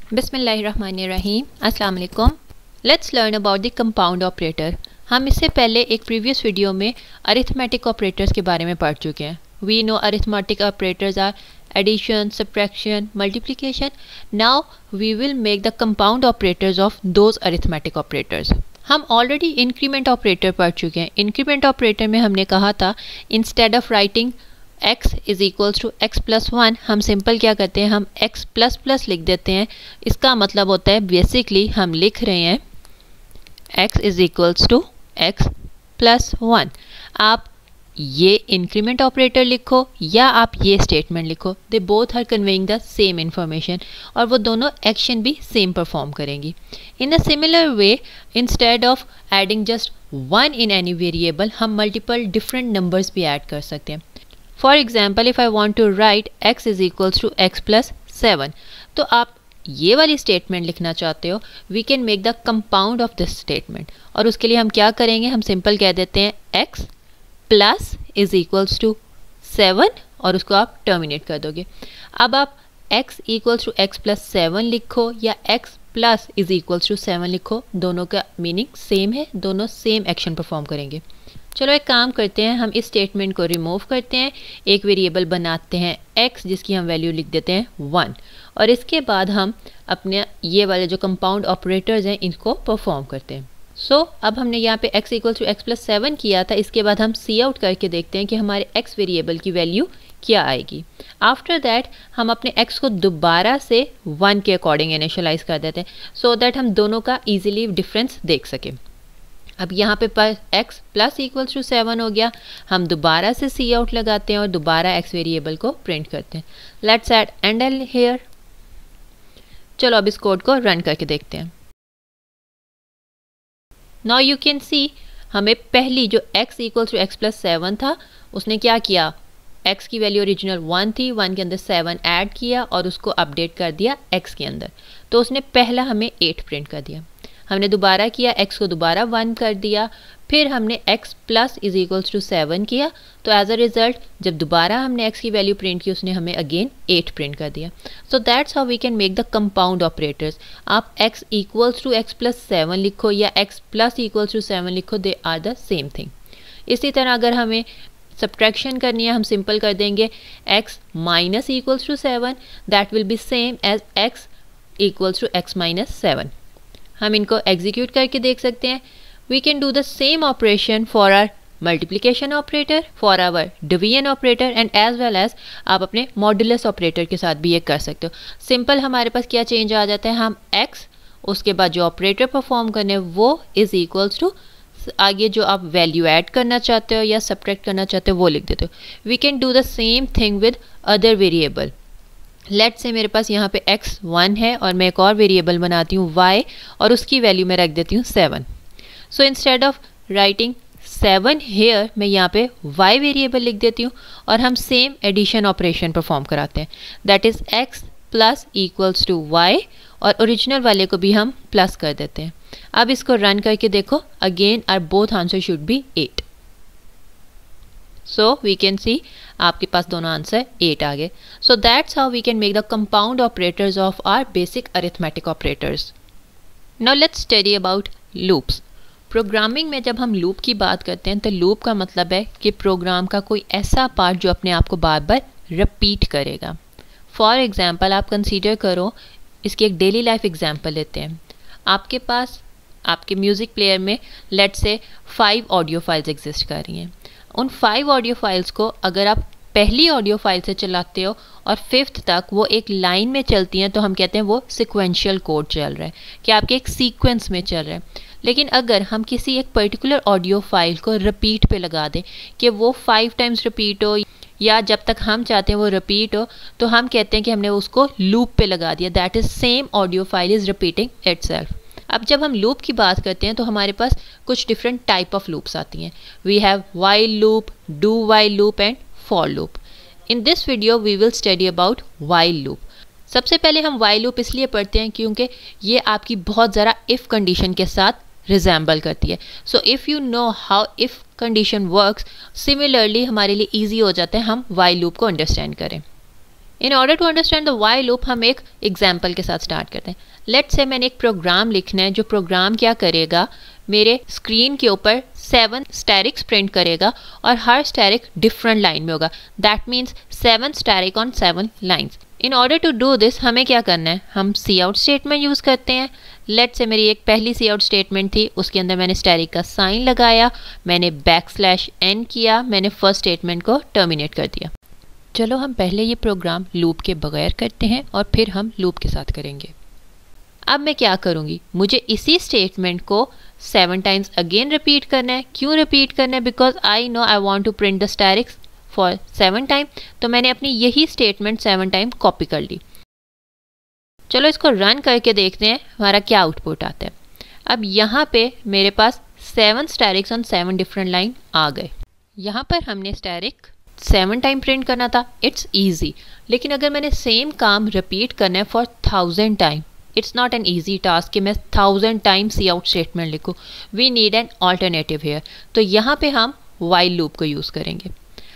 बिस्मिल्लाहिर्रहमानिर्रहीम। अस्सलाम वालेकुम। Let's learn about the compound operator. हम इससे पहले एक प्रीवियस वीडियो में अरिथमेटिक ऑपरेटर्स के बारे में पढ़ चुके हैं। We know arithmetic operators are addition, subtraction, multiplication. Now we will make the compound operators of those arithmetic operators. हम ऑलरेडी इंक्रीमेंट ऑपरेटर पढ़ चुके हैं। इंक्रीमेंट ऑपरेटर में हमने कहा था instead of writing x is equals to x plus one, हम simple क्या करते हैं, हम x प्लस प्लस लिख देते हैं। इसका मतलब होता है बेसिकली हम लिख रहे हैं x is equals to x plus one. आप ये इंक्रीमेंट ऑपरेटर लिखो या आप ये स्टेटमेंट लिखो, they both are conveying the same information और वो दोनों एक्शन भी सेम परफॉर्म करेंगी। In a similar way, instead of adding just one in any variable, हम मल्टीपल डिफरेंट नंबर्स भी ऐड कर सकते हैं। For example, if I want to write x is equals to x plus seven, तो आप ये वाली स्टेटमेंट लिखना चाहते हो, we can make the compound of this statement. और उसके लिए हम क्या करेंगे, हम सिंपल कह देते हैं x plus is equals to seven और उसको आप टर्मिनेट कर दोगे। अब आप x equals to x plus seven लिखो या x plus is equals to seven लिखो, दोनों का मीनिंग सेम है, दोनों सेम एक्शन परफॉर्म करेंगे। चलो एक काम करते हैं, हम इस स्टेटमेंट को रिमूव करते हैं, एक वेरिएबल बनाते हैं x जिसकी हम वैल्यू लिख देते हैं 1 और इसके बाद हम अपने ये वाले जो कंपाउंड ऑपरेटर्स हैं इनको परफॉर्म करते हैं। सो अब हमने यहाँ पे x equal to x plus seven किया था, इसके बाद हम सी आउट करके देखते हैं कि हमारे x वेरिएबल की वैल्यू क्या आएगी। आफ्टर दैट हम अपने x को दोबारा से 1 के अकॉर्डिंग इनिशियलाइज कर देते हैं सो दैट हम दोनों का ईजिली डिफरेंस देख सकें। अब यहाँ पे पर x plus equals to seven हो गया, हम दोबारा से सी आउट लगाते हैं और दोबारा x वेरिएबल को प्रिंट करते हैं। Let's add endl here. चलो अब इस कोड को रन करके देखते हैं। नाउ यू कैन सी हमें पहली जो x equals to x plus seven था उसने क्या किया, x की वैल्यू ओरिजिनल 1 थी, 1 के अंदर 7 ऐड किया और उसको अपडेट कर दिया x के अंदर, तो उसने पहला हमें 8 प्रिंट कर दिया। हमने दोबारा किया, x को दोबारा 1 कर दिया, फिर हमने x plus is equals to 7 किया, तो एज अ रिजल्ट जब दोबारा हमने x की वैल्यू प्रिंट की उसने हमें अगेन 8 प्रिंट कर दिया। So that's how we can make the compound operators. आप x equals to x plus seven लिखो या x plus equals to seven लिखो, they are the same thing. इसी तरह अगर हमें सब्ट्रैक्शन करनी है, हम सिंपल कर देंगे x minus equals to seven, that will be same as x equals to x minus seven. हम इनको एग्जीक्यूट करके देख सकते हैं। We can do the same operation for our multiplication operator, for our division operator and as well as आप अपने modulus operator के साथ भी ये कर सकते हो। सिंपल हमारे पास क्या चेंज आ जाता है, हम x उसके बाद जो ऑपरेटर परफॉर्म करने हैं वो इज इक्वल्स टू आगे जो आप वैल्यू ऐड करना चाहते हो या सब्ट्रैक्ट करना चाहते हो वो लिख देते हो। We can do the same thing with other variable. Let's say मेरे पास यहाँ पे x 1 है और मैं एक और वेरिएबल बनाती हूँ y और उसकी वैल्यू मैं रख देती हूँ 7। So instead of writing 7 here मैं यहाँ पे y वेरिएबल लिख देती हूँ और हम सेम एडिशन ऑपरेशन परफॉर्म कराते हैं, that is x plus equals to y और ओरिजिनल वाले को भी हम प्लस कर देते हैं। अब इसको रन करके देखो, again our both answer should be 8। So we can see आपके पास दोनों आंसर 8 आ गए। So that's how we can make the compound operators of our basic arithmetic operators. Now let's study about loops. Programming में जब हम loop की बात करते हैं तो लूप का मतलब है कि प्रोग्राम का कोई ऐसा पार्ट जो अपने आप को बार बार रिपीट करेगा। फॉर एग्जाम्पल आप कंसीडर करो, इसकी एक डेली लाइफ एग्जाम्पल लेते हैं। आपके पास आपके म्यूज़िक प्लेयर में let's say 5 audio files exist कर रही हैं। उन 5 ऑडियो फाइल्स को अगर आप पहली ऑडियो फाइल से चलाते हो और 5th तक वो एक लाइन में चलती हैं तो हम कहते हैं वो सिक्वेंशियल कोड चल रहा है, कि आपके एक सीक्वेंस में चल रहा है। लेकिन अगर हम किसी एक पर्टिकुलर ऑडियो फाइल को रिपीट पे लगा दें कि वो 5 टाइम्स रिपीट हो या जब तक हम चाहते हैं वो रिपीट हो, तो हम कहते हैं कि हमने उसको लूप पे लगा दिया, that is same audio file is repeating itself. अब जब हम लूप की बात करते हैं तो हमारे पास कुछ डिफरेंट टाइप ऑफ लूप्स आती हैं। We have while loop, do while loop and for loop. In this video we will study about while loop. सबसे पहले हम वाइल लूप इसलिए पढ़ते हैं क्योंकि ये आपकी बहुत ज़रा इफ़ कंडीशन के साथ रिजेंबल करती है। So if you know how if condition works, similarly हमारे लिए ईजी हो जाता है हम वाइल लूप को अंडरस्टैंड करें। In order to understand the while loop हम एक एग्जाम्पल के साथ स्टार्ट करते हैं। लेट्स से मैंने एक प्रोग्राम लिखना है, जो प्रोग्राम क्या करेगा, मेरे स्क्रीन के ऊपर 7 स्टैरिक्स प्रिंट करेगा और हर स्टैरिक डिफरेंट लाइन में होगा। That means 7 asterisk on 7 lines. In order to do this हमें क्या करना है, हम सी आउट स्टेटमेंट यूज़ करते हैं। लेट्स से मेरी एक पहली सी आउट स्टेटमेंट थी, उसके अंदर मैंने स्टैरिक का साइन लगाया, मैंने \n किया, मैंने फर्स्ट स्टेटमेंट को टर्मिनेट कर दिया। चलो हम पहले ये प्रोग्राम लूप के बगैर करते हैं और फिर हम लूप के साथ करेंगे। अब मैं क्या करूँगी, मुझे इसी स्टेटमेंट को 7 टाइम्स अगेन रिपीट करना है। क्यों रिपीट करना है? Because I know I want to print the asterisks for 7 time. तो मैंने अपनी यही स्टेटमेंट 7 टाइम कॉपी कर ली। चलो इसको रन करके देखते हैं हमारा क्या आउटपुट आता है। अब यहाँ पे मेरे पास 7 स्टैरिक्स ऑन 7 डिफरेंट लाइन आ गए। यहाँ पर हमने स्टैरिक 7 टाइम प्रिंट करना था, इट्स ईजी। लेकिन अगर मैंने सेम काम रिपीट करना है for 1000 time, it's not an easy task कि मैं 1000 टाइम सी आउट स्टेटमेंट लिखूँ। We need an alternative here. तो यहाँ पे हम वाइल लूप को यूज़ करेंगे।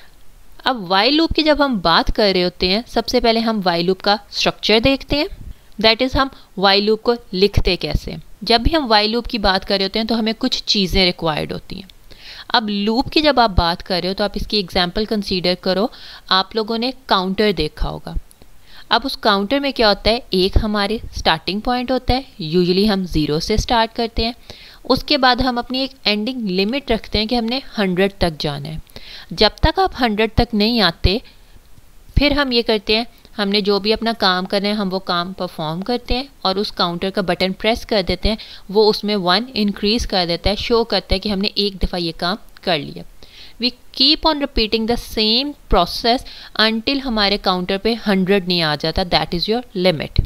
अब वाइल लूप की जब हम बात कर रहे होते हैं, सबसे पहले हम वाइल लूप का स्ट्रक्चर देखते हैं। दैट इज़ हम वाइल लूप को लिखते कैसे। जब भी हम वाइल लूप की बात कर रहे होते हैं तो हमें कुछ चीज़ें रिक्वायर्ड होती हैं। अब लूप की जब आप बात कर रहे हो तो आप इसकी एग्जांपल कंसीडर करो। आप लोगों ने काउंटर देखा होगा। अब उस काउंटर में क्या होता है, एक हमारे स्टार्टिंग पॉइंट होता है, यूजुअली हम 0 से स्टार्ट करते हैं। उसके बाद हम अपनी एक एंडिंग लिमिट रखते हैं कि हमने 100 तक जाना है। जब तक आप 100 तक नहीं आते, फिर हम ये करते हैं, हमने जो भी अपना काम करना है हम वो काम परफॉर्म करते हैं और उस काउंटर का बटन प्रेस कर देते हैं। वो उसमें 1 इंक्रीज़ कर देता है, शो करता है कि हमने एक दफ़ा ये काम कर लिया। We keep on repeating the same process until हमारे काउंटर पे 100 नहीं आ जाता। That is your limit.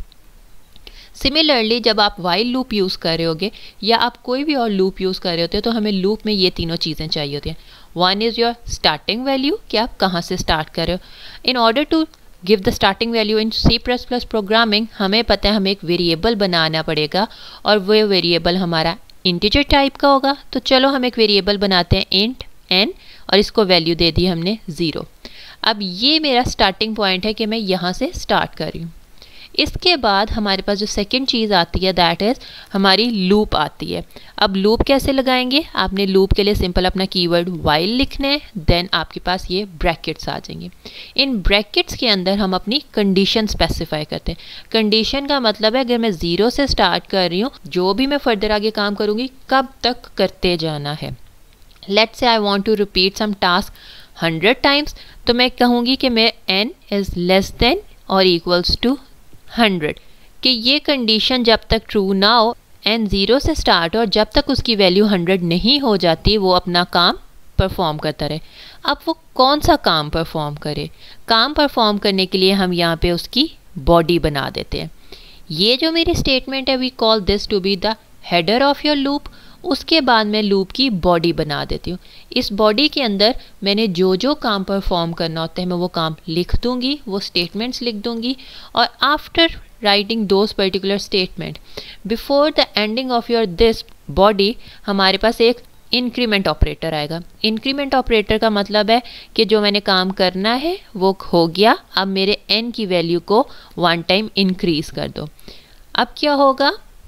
Similarly जब आप वाइल लूप यूज़ कर रहे होगे या आप कोई भी और लूप यूज़ कर रहे होते हो तो हमें लूप में ये तीनों चीज़ें चाहिए होती हैं। 1 इज़ योर स्टार्टिंग वैल्यू, कि आप कहाँ से स्टार्ट कर रहे हो। In order to give the starting value in C++ programming हमें पता है हमें एक वेरिएबल बनाना पड़ेगा और वो वेरिएबल हमारा इंटीजर टाइप का होगा। तो चलो हम एक वेरिएबल बनाते हैं इंट n और इसको वैल्यू दे दी हमने 0। अब ये मेरा स्टार्टिंग पॉइंट है कि मैं यहाँ से स्टार्ट कर रही हूँ। इसके बाद हमारे पास जो सेकंड चीज़ आती है दैट इज़ हमारी लूप आती है। अब लूप कैसे लगाएंगे, आपने लूप के लिए सिंपल अपना कीवर्ड वाइल लिखना है, देन आपके पास ये ब्रैकेट्स आ जाएंगे। इन ब्रैकेट्स के अंदर हम अपनी कंडीशन स्पेसिफाई करते हैं। कंडीशन का मतलब है अगर मैं 0 से स्टार्ट कर रही हूँ, जो भी मैं फर्दर आगे काम करूँगी कब तक करते जाना है। Let's say I want to repeat some task 100 times, तो मैं कहूँगी कि मैं n इज़ लेस देन और इक्वल्स टू 100 कि ये कंडीशन जब तक ट्रू ना हो, n 0 से स्टार्ट और जब तक उसकी वैल्यू 100 नहीं हो जाती वो अपना काम परफॉर्म करता रहे। अब वो कौन सा काम परफॉर्म करे, काम परफॉर्म करने के लिए हम यहाँ पे उसकी बॉडी बना देते हैं। ये जो मेरी स्टेटमेंट है we call this to be the header of your loop. उसके बाद मैं लूप की बॉडी बना देती हूँ। इस बॉडी के अंदर मैंने जो जो काम परफॉर्म करना होता है मैं वो काम लिख दूँगी, वो स्टेटमेंट्स लिख दूँगी और after writing those particular statement before the ending of your this body हमारे पास एक इंक्रीमेंट ऑपरेटर आएगा। इंक्रीमेंट ऑपरेटर का मतलब है कि जो मैंने काम करना है वो हो गया, अब मेरे n की वैल्यू को 1 टाइम इंक्रीज़ कर दो। अब क्या होगा,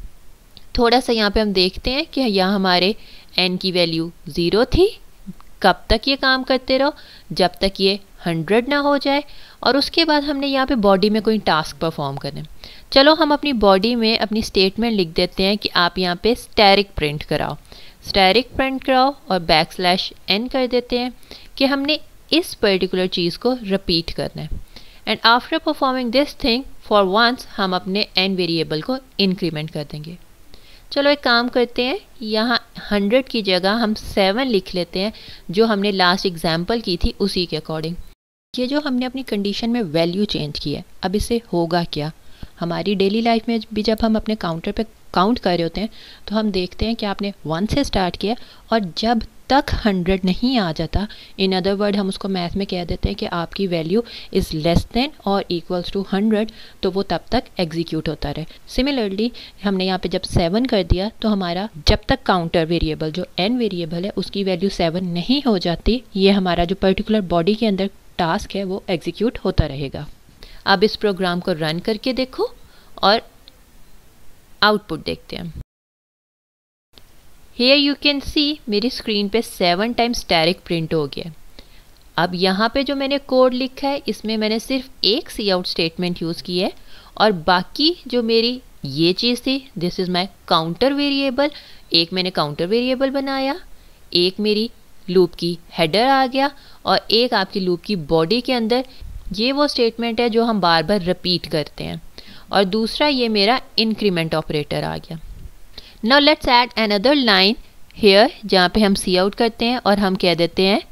थोड़ा सा यहाँ पे हम देखते हैं कि यहाँ हमारे n की वैल्यू 0 थी। कब तक ये काम करते रहो, जब तक ये 100 ना हो जाए। और उसके बाद हमने यहाँ पे बॉडी में कोई टास्क परफॉर्म करना है। चलो हम अपनी बॉडी में अपनी स्टेटमेंट लिख देते हैं कि आप यहाँ पे स्टैरिक प्रिंट कराओ, स्टैरिक प्रिंट कराओ और \n कर देते हैं कि हमने इस पर्टिकुलर चीज़ को रिपीट करना है। And after performing this thing for once हम अपने n वेरिएबल को इंक्रीमेंट कर देंगे। चलो एक काम करते हैं, यहाँ 100 की जगह हम 7 लिख लेते हैं जो हमने लास्ट एग्जाम्पल की थी उसी के अकॉर्डिंग। ये जो हमने अपनी कंडीशन में वैल्यू चेंज की है, अब इससे होगा क्या, हमारी डेली लाइफ में भी जब हम अपने काउंटर पे काउंट कर रहे होते हैं तो हम देखते हैं कि आपने 1 से स्टार्ट किया और जब तक 100 नहीं आ जाता, इन अदर वर्ड हम उसको मैथ में कह देते हैं कि आपकी वैल्यू इज़ लेस देन और इक्वल्स टू 100, तो वो तब तक एग्जीक्यूट होता रहे। सिमिलरली हमने यहाँ पे जब 7 कर दिया तो हमारा जब तक काउंटर वेरिएबल जो n वेरिएबल है उसकी वैल्यू 7 नहीं हो जाती, ये हमारा जो पर्टिकुलर बॉडी के अंदर टास्क है वो एग्जीक्यूट होता रहेगा। अब इस प्रोग्राम को रन करके देखो और आउटपुट देखते हैं। Here you can see मेरी स्क्रीन पे 7 टाइम्स स्टैटिक प्रिंट हो गया। अब यहाँ पे जो मैंने कोड लिखा है इसमें मैंने सिर्फ एक सी आउट स्टेटमेंट यूज़ की है और बाकी जो मेरी ये चीज़ थी, this is my counter variable, एक मैंने काउंटर वेरिएबल बनाया, एक मेरी लूप की हेडर आ गया और एक आपकी लूप की बॉडी के अंदर ये वो स्टेटमेंट है जो हम बार बार रिपीट करते हैं, और दूसरा ये मेरा इंक्रीमेंट ऑपरेटर आ गया। Now let's add another line here जहाँ पे हम सी आउट करते हैं और हम कह देते हैं,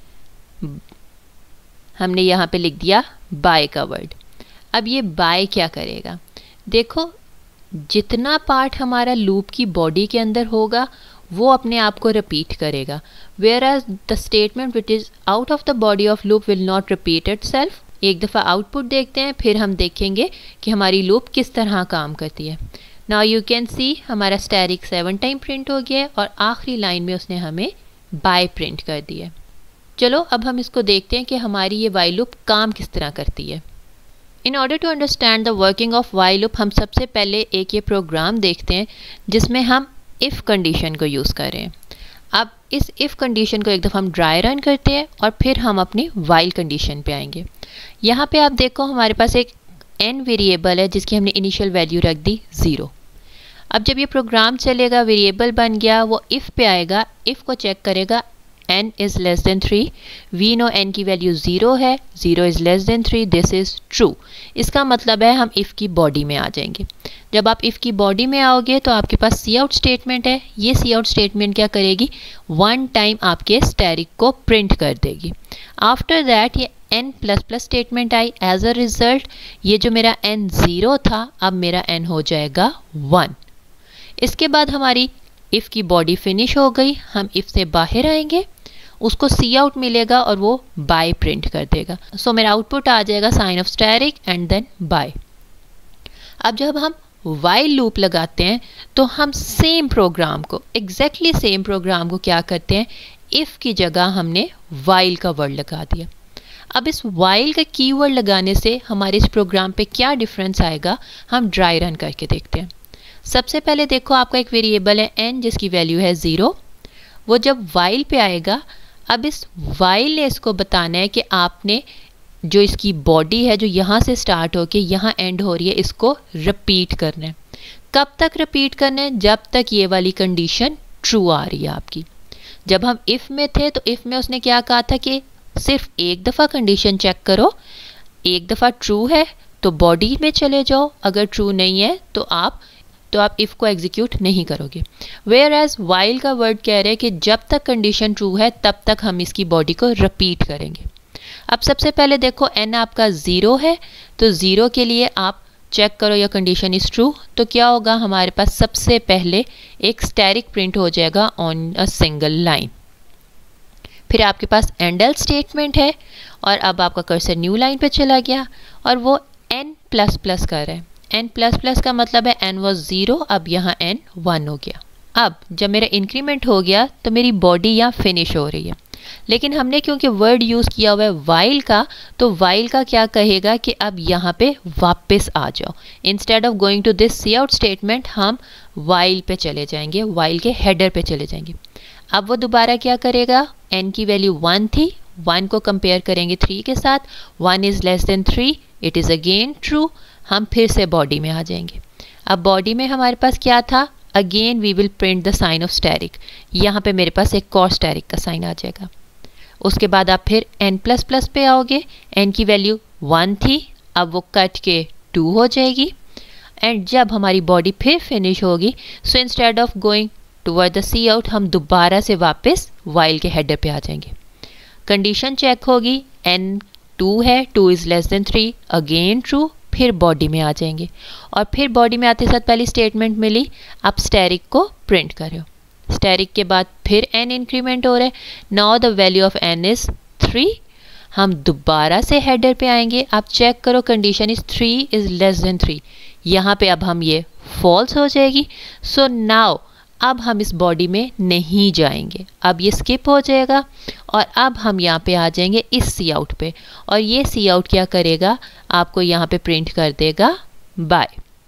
हमने यहाँ पे लिख दिया बाय का वर्ड। अब ये बाय क्या करेगा, देखो जितना पार्ट हमारा लूप की बॉडी के अंदर होगा वो अपने आप को रिपीट करेगा, whereas the statement which is out of the body of loop will not repeat itself. एक दफ़ा आउटपुट देखते हैं फिर हम देखेंगे कि हमारी लूप किस तरह काम करती है। नाउ यू कैन सी हमारा स्टैटिक 7 टाइम प्रिंट हो गया है और आखिरी लाइन में उसने हमें बाय प्रिंट कर दिया। चलो अब हम इसको देखते हैं कि हमारी ये वाइल लूप काम किस तरह करती है। In order to understand the working of while loop हम सबसे पहले एक ये प्रोग्राम देखते हैं जिसमें हम इफ़ कंडीशन को यूज़ कर रहे हैं। अब इस इफ़ कंडीशन को एक दफ़ा हम ड्राई रन करते हैं और फिर हम अपनी वाइल कंडीशन पे आएंगे। यहाँ पे आप देखो हमारे पास एक n वेरिएबल है जिसकी हमने इनिशियल वैल्यू रख दी 0। अब जब ये प्रोग्राम चलेगा, वेरिएबल बन गया, वो इफ़ पे आएगा, इफ़ को चेक करेगा n is less than 3। We know n की वैल्यू 0 है, 0 is less than 3, this is true. इसका मतलब है हम इफ़ की बॉडी में आ जाएंगे। जब आप इफ़ की बॉडी में आओगे तो आपके पास सी आउट स्टेटमेंट है। ये सी आउट स्टेटमेंट क्या करेगी, 1 टाइम आपके स्टैटिक को प्रिंट कर देगी। आफ्टर दैट ये n++ स्टेटमेंट आई। एज अ रिज़ल्ट ये जो मेरा n 0 था अब मेरा n हो जाएगा 1। इसके बाद हमारी इफ़ की बॉडी फिनिश हो गई, हम इफ़ से बाहर आएंगे, उसको सी आउट मिलेगा और वो बाय प्रिंट कर देगा। सो मेरा आउटपुट आ जाएगा sign of asterisk and then bye. अब जब हम वाइल लूप लगाते हैं तो हम सेम प्रोग्राम को, एग्जैक्टली सेम प्रोग्राम को क्या करते हैं, इफ़ की जगह हमने वाइल का वर्ड लगा दिया। अब इस वाइल का कीवर्ड लगाने से हमारे इस प्रोग्राम पे क्या डिफरेंस आएगा हम ड्राई रन करके देखते हैं। सबसे पहले देखो आपका एक वेरिएबल है n जिसकी वैल्यू है 0। वो जब वाइल पे आएगा, अब इस वाइल ने इसको बताना है कि आपने जो इसकी बॉडी है जो यहाँ से स्टार्ट होके यहाँ एंड हो रही है, इसको रिपीट करना है। कब तक रिपीट करना है, जब तक ये वाली कंडीशन ट्रू आ रही है आपकी। जब हम इफ़ में थे तो इफ़ में उसने क्या कहा था कि सिर्फ एक दफ़ा कंडीशन चेक करो, एक दफ़ा ट्रू है तो बॉडी में चले जाओ, अगर ट्रू नहीं है तो आप इफ़ को एग्जीक्यूट नहीं करोगे। वेयर एज वाइल का वर्ड कह रहे हैं कि जब तक कंडीशन ट्रू है तब तक हम इसकी बॉडी को रिपीट करेंगे। अब सबसे पहले देखो n आपका 0 है तो 0 के लिए आप चेक करो या कंडीशन इज़ ट्रू, तो क्या होगा, हमारे पास सबसे पहले एक स्टैटिक प्रिंट हो जाएगा ऑन अ सिंगल लाइन। फिर आपके पास एंड एल्स स्टेटमेंट है और अब आपका कर्सर न्यू लाइन पे चला गया और वो n++ कर रहा है। n++ का मतलब है n was 0, अब यहाँ n 1 हो गया। अब जब मेरा इंक्रीमेंट हो गया तो मेरी बॉडी यहाँ फिनिश हो रही है, लेकिन हमने क्योंकि वर्ड यूज़ किया हुआ है वाइल का, तो वाइल का क्या कहेगा कि अब यहाँ पे वापस आ जाओ। Instead of going to this cout statement हम वाइल पे चले जाएंगे, वाइल के हेडर पे चले जाएंगे। अब वो दोबारा क्या करेगा, n की वैल्यू 1 थी, 1 को कंपेयर करेंगे 3 के साथ, 1 is less than 3, it is again true. हम फिर से बॉडी में आ जाएंगे। अब बॉडी में हमारे पास क्या था, again we will print the sign of asterisk. यहाँ पे मेरे पास एक और स्टैटिक का साइन आ जाएगा। उसके बाद आप फिर n++ पे आओगे, n की वैल्यू 1 थी, अब वो कट के 2 हो जाएगी। एंड जब हमारी बॉडी फिर फिनिश होगी, so instead of going toward the cout हम दोबारा से वापस वाइल के हेडर पे आ जाएंगे। कंडीशन चेक होगी, n 2 है, 2 is less than 3, again true, फिर बॉडी में आ जाएंगे और फिर बॉडी में आते साथ पहली स्टेटमेंट मिली, आप स्टैटिक को प्रिंट कर रहे हो। स्टैटिक के बाद फिर n इंक्रीमेंट हो रहा है, now the value of n is 3। हम दोबारा से हेडर पे आएंगे, आप चेक करो condition is 3 is less than 3, यहाँ पे अब हम ये फॉल्स हो जाएगी। सो नाउ अब हम इस बॉडी में नहीं जाएंगे, अब ये स्किप हो जाएगा और अब हम यहाँ पे आ जाएंगे इस सी आउट पे, और ये सी आउट क्या करेगा, आपको यहाँ पे प्रिंट कर देगा बाय।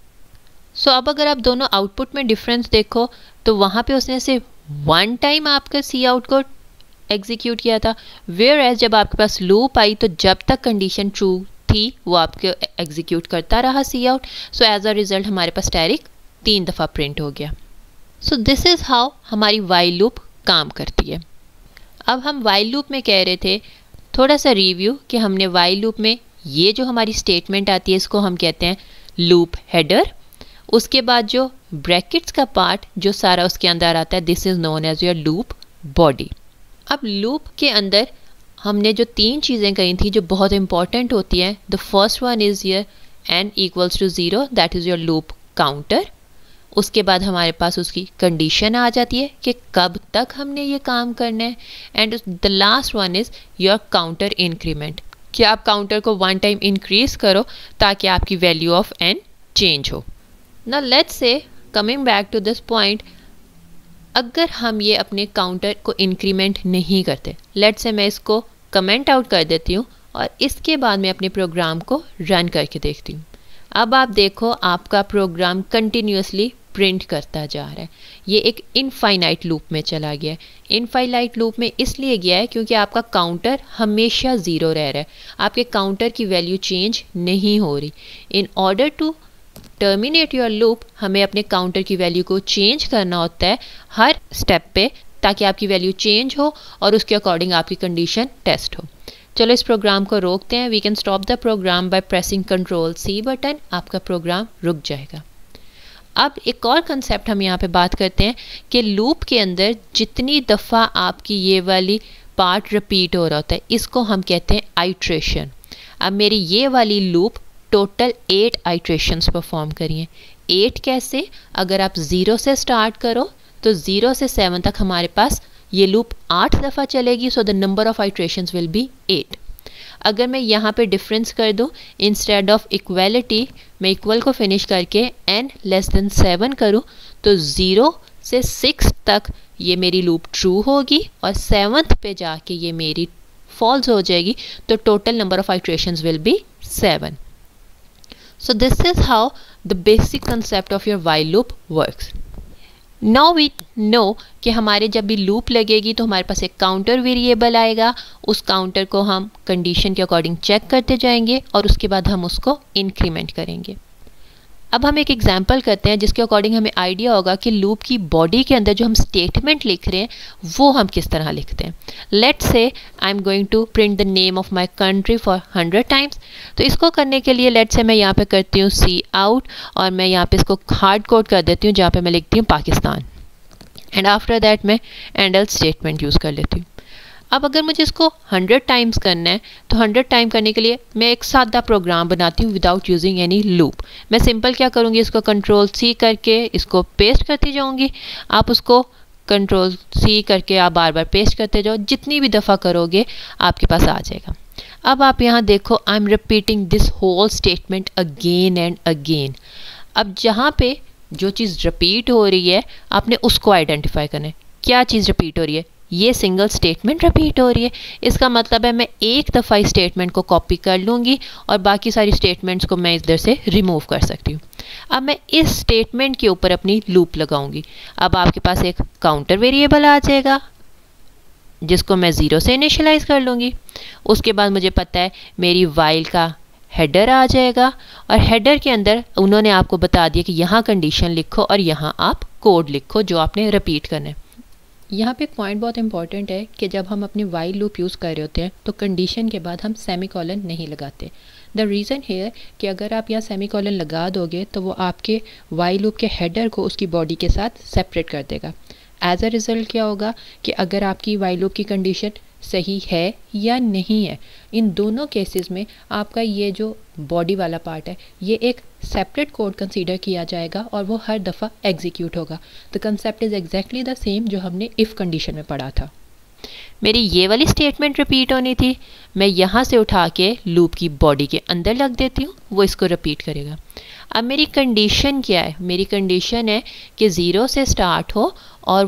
सो अब अगर आप दोनों आउटपुट में डिफरेंस देखो तो वहाँ पे उसने सिर्फ वन टाइम आपका सी आउट को एग्जीक्यूट किया था, वेयर एज जब आपके पास लूप आई तो जब तक कंडीशन ट्रू थी वो आपके एग्जीक्यूट करता रहा cout. So as a result हमारे पास टैरिक 3 दफ़ा प्रिंट हो गया। सो दिस इज़ हाउ हमारी वाइल लूप काम करती है। अब हम वाइल लूप में कह रहे थे थोड़ा सा रिव्यू कि हमने वाइल लूप में ये जो हमारी स्टेटमेंट आती है इसको हम कहते हैं लूप हेडर। उसके बाद जो ब्रैकेट्स का पार्ट जो सारा उसके अंदर आता है this is known as your loop body. अब लूप के अंदर हमने जो 3 चीज़ें कही थी जो बहुत इंपॉर्टेंट होती हैं, the first one is your n equals to 0, that is your loop counter. उसके बाद हमारे पास उसकी कंडीशन आ जाती है कि कब तक हमने ये काम करना है, and the last one is your counter increment, कि आप काउंटर को 1 टाइम इंक्रीज़ करो ताकि आपकी वैल्यू ऑफ n चेंज हो। Now let's say coming back to this point, अगर हम ये अपने काउंटर को इंक्रीमेंट नहीं करते, लेट्स से मैं इसको कमेंट आउट कर देती हूँ और इसके बाद मैं अपने प्रोग्राम को रन करके देखती हूँ। अब आप देखो आपका प्रोग्राम कंटिन्यूसली प्रिंट करता जा रहा है। ये एक इनफाइनाइट लूप में चला गया है। इनफाइनाइट लूप में इसलिए गया है क्योंकि आपका काउंटर हमेशा 0 रह रहा है, आपके काउंटर की वैल्यू चेंज नहीं हो रही। In order to terminate your loop हमें अपने काउंटर की वैल्यू को चेंज करना होता है हर स्टेप पे, ताकि आपकी वैल्यू चेंज हो और उसके अकॉर्डिंग आपकी कंडीशन टेस्ट हो। चलो इस प्रोग्राम को रोकते हैं। We can stop the program by pressing Ctrl+C button, आपका प्रोग्राम रुक जाएगा। अब एक और कंसेप्ट हम यहाँ पे बात करते हैं कि लूप के अंदर जितनी दफ़ा आपकी ये वाली पार्ट रिपीट हो रहा होता है इसको हम कहते हैं आइट्रेशन। अब मेरी ये वाली लूप टोटल 8 आइट्रेशंस परफॉर्म करिए। 8 कैसे, अगर आप 0 से स्टार्ट करो तो 0 से 7 तक हमारे पास ये लूप 8 दफ़ा चलेगी, so the number of iterations will be 8। अगर मैं यहाँ पे डिफरेंस कर दूँ, इंस्टेड ऑफ इक्वलिटी मैं इक्वल को फिनिश करके n लेस देन 7 करूँ तो 0 से 6 तक ये मेरी लूप ट्रू होगी और 7th पे जाके ये मेरी फॉल्स हो जाएगी, तो total number of iterations will be 7। So this is how the basic concept of your while loop works. Now we know कि हमारे जब भी लूप लगेगी तो हमारे पास एक काउंटर वेरिएबल आएगा, उस काउंटर को हम कंडीशन के अकॉर्डिंग चेक करते जाएंगे और उसके बाद हम उसको इंक्रीमेंट करेंगे। अब हम एक एग्जांपल करते हैं जिसके अकॉर्डिंग हमें आइडिया होगा कि लूप की बॉडी के अंदर जो हम स्टेटमेंट लिख रहे हैं वो हम किस तरह लिखते हैं। Let's say I am going to print the name of my country for 100 times. तो इसको करने के लिए लेट्स से मैं यहाँ पे करती हूँ सी आउट और मैं यहाँ पे इसको हार्ड कोड कर देती हूँ जहाँ पे मैं लिखती हूँ पाकिस्तान, एंड आफ्टर दैट मैं एंड एल्स स्टेटमेंट यूज़ कर लेती हूँ। अब अगर मुझे इसको 100 टाइम्स करना है तो 100 टाइम करने के लिए मैं एक सादा प्रोग्राम बनाती हूँ विदाउट यूजिंग एनी लूप। मैं सिंपल क्या करूँगी, इसको Ctrl+C करके इसको पेस्ट करती जाऊँगी। आप उसको Ctrl+C करके आप बार बार पेस्ट करते जाओ, जितनी भी दफ़ा करोगे आपके पास आ जाएगा। अब आप यहाँ देखो I am repeating this whole statement again and again. अब जहाँ पे जो चीज़ रिपीट हो रही है आपने उसको आइडेंटिफाई करना है। क्या चीज़ रिपीट हो रही है, ये सिंगल स्टेटमेंट रिपीट हो रही है। इसका मतलब है मैं एक दफ़ा इस स्टेटमेंट को कॉपी कर लूँगी और बाकी सारी स्टेटमेंट्स को मैं इधर से रिमूव कर सकती हूँ। अब मैं इस स्टेटमेंट के ऊपर अपनी लूप लगाऊंगी। अब आपके पास एक काउंटर वेरिएबल आ जाएगा जिसको मैं 0 से इनिशियलाइज कर लूँगी। उसके बाद मुझे पता है मेरी वाइल का हेडर आ जाएगा और हेडर के अंदर उन्होंने आपको बता दिया कि यहाँ कंडीशन लिखो और यहाँ आप कोड लिखो जो आपने रिपीट करना है। यहाँ पे एक पॉइंट बहुत इंपॉर्टेंट है कि जब हम अपने वाइल लूप यूज़ कर रहे होते हैं तो कंडीशन के बाद हम सेमीकोलन नहीं लगाते। द रीज़न है कि अगर आप यहाँ सेमीकोलन लगा दोगे तो वो आपके वाइल लूप के हेडर को उसकी बॉडी के साथ सेपरेट कर देगा। एज अ रिज़ल्ट क्या होगा कि अगर आपकी वाइल लूप की कंडीशन सही है या नहीं है, इन दोनों केसेस में आपका ये जो बॉडी वाला पार्ट है ये एक सेपरेट कोड कंसीडर किया जाएगा और वो हर दफ़ा एग्जीक्यूट होगा। The concept is exactly the same जो हमने इफ़ कंडीशन में पढ़ा था। मेरी ये वाली स्टेटमेंट रिपीट होनी थी, मैं यहाँ से उठा के लूप की बॉडी के अंदर लग देती हूँ, वो इसको रिपीट करेगा। अब मेरी कंडीशन क्या है, मेरी कंडीशन है कि 0 से स्टार्ट हो और वो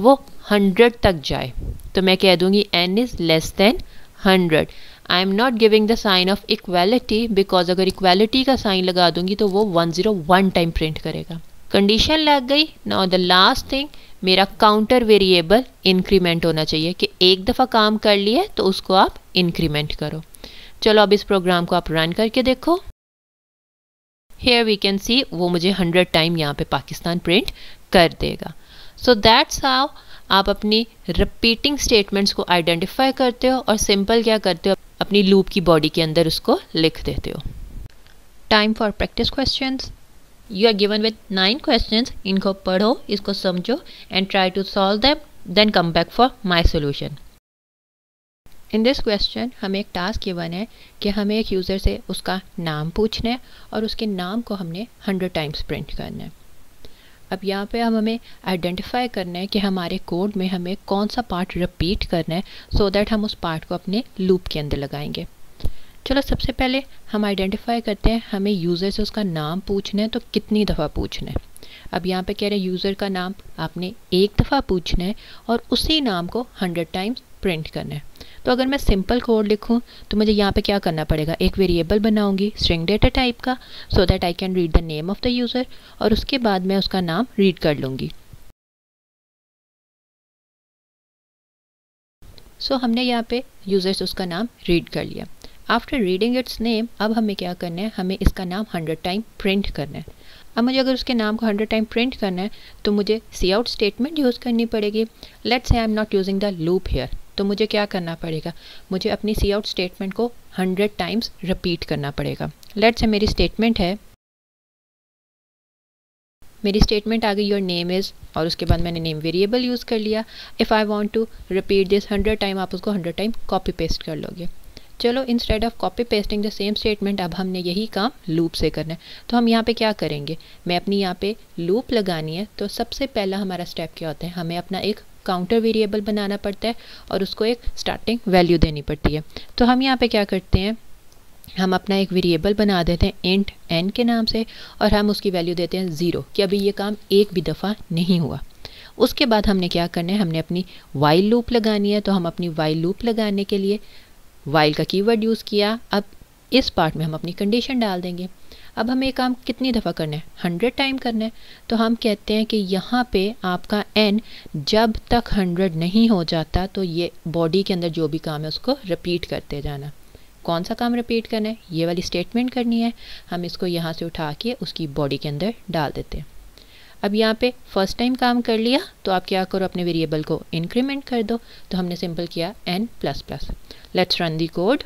100 तक जाए तो मैं कह दूंगी n is less than 100। I am not giving the sign of equality because अगर इक्वालिटी का साइन लगा दूंगी तो वो 101 टाइम प्रिंट करेगा। कंडीशन लग गई। नाउ द लास्ट थिंग, मेरा काउंटर वेरिएबल इंक्रीमेंट होना चाहिए कि एक दफ़ा काम कर लिए तो उसको आप इंक्रीमेंट करो। चलो अब इस प्रोग्राम को आप रन करके देखो। हेयर वी कैन सी वो मुझे 100 टाइम यहाँ पे पाकिस्तान प्रिंट कर देगा। सो दैट्स हाउ आप अपनी रिपीटिंग स्टेटमेंट्स को आइडेंटिफाई करते हो और सिंपल क्या करते हो, अपनी लूप की बॉडी के अंदर उसको लिख देते हो। Time for practice questions. You are given with 9 questions. इनको पढ़ो, इसको समझो and try to solve them, then come back for my solution. In this question हमें एक टास्क गिवन है कि हमें एक यूज़र से उसका नाम पूछना है और उसके नाम को हमने 100 टाइम्स प्रिंट करना है। अब यहाँ पे हमें आइडेंटिफाई करना है कि हमारे कोड में हमें कौन सा पार्ट रिपीट करना है सो दैट हम उस पार्ट को अपने लूप के अंदर लगाएंगे। चलो सबसे पहले हम आइडेंटिफाई करते हैं हमें यूज़र से उसका नाम पूछना है तो कितनी दफ़ा पूछना है। अब यहाँ पे कह रहे हैं यूज़र का नाम आपने एक दफ़ा पूछना है और उसी नाम को 100 टाइम्स प्रिंट करना है। तो अगर मैं सिंपल कोड लिखूँ तो मुझे यहाँ पे क्या करना पड़ेगा, एक वेरिएबल बनाऊँगी स्ट्रिंग डेटा टाइप का so that I can read the name of the user और उसके बाद मैं उसका नाम रीड कर लूँगी। सो हमने यहाँ पे यूज़र से उसका नाम रीड कर लिया। आफ्टर रीडिंग इट्स नेम अब हमें क्या करना है, हमें इसका नाम 100 टाइम प्रिंट करना है। अब मुझे अगर उसके नाम को 100 टाइम प्रिंट करना है तो मुझे सी आउट स्टेटमेंट यूज़ करनी पड़ेगी। Let's say I am not using the loop here, तो मुझे क्या करना पड़ेगा, मुझे अपनी सी आउट स्टेटमेंट को 100 टाइम्स रिपीट करना पड़ेगा। लेट्स से मेरी स्टेटमेंट है, मेरी स्टेटमेंट आ गई योर नेम इज़ और उसके बाद मैंने नेम वेरिएबल यूज़ कर लिया। If I want to repeat this 100 time, आप उसको 100 टाइम कॉपी पेस्ट कर लोगे। चलो instead of copy pasting the same statement अब हमने यही काम लूप से करना है। तो हम यहाँ पे क्या करेंगे, मैं अपनी यहाँ पे लूप लगानी है तो सबसे पहला हमारा स्टेप क्या होता है, हमें अपना एक काउंटर वेरिएबल बनाना पड़ता है और उसको एक स्टार्टिंग वैल्यू देनी पड़ती है। तो हम यहाँ पे क्या करते हैं, हम अपना एक वेरिएबल बना देते हैं इंट n के नाम से और हम उसकी वैल्यू देते हैं 0 कि अभी ये काम एक भी दफ़ा नहीं हुआ। उसके बाद हमने क्या करना है, हमने अपनी वाइल लूप लगानी है। तो हम अपनी वाइल लूप लगाने के लिए वाइल का कीवर्ड यूज़ किया। अब इस पार्ट में हम अपनी कंडीशन डाल देंगे। अब हमें ये काम कितनी दफ़ा करना है, 100 टाइम करना है। तो हम कहते हैं कि यहाँ पे आपका n जब तक 100 नहीं हो जाता तो ये बॉडी के अंदर जो भी काम है उसको रिपीट करते जाना। कौन सा काम रिपीट करना है, ये वाली स्टेटमेंट करनी है। हम इसको यहाँ से उठा के उसकी बॉडी के अंदर डाल देते हैं। अब यहाँ पे फर्स्ट टाइम काम कर लिया तो आप क्या करो, अपने वेरिएबल को इंक्रीमेंट कर दो। तो हमने सिंपल किया n++। Let's run the code.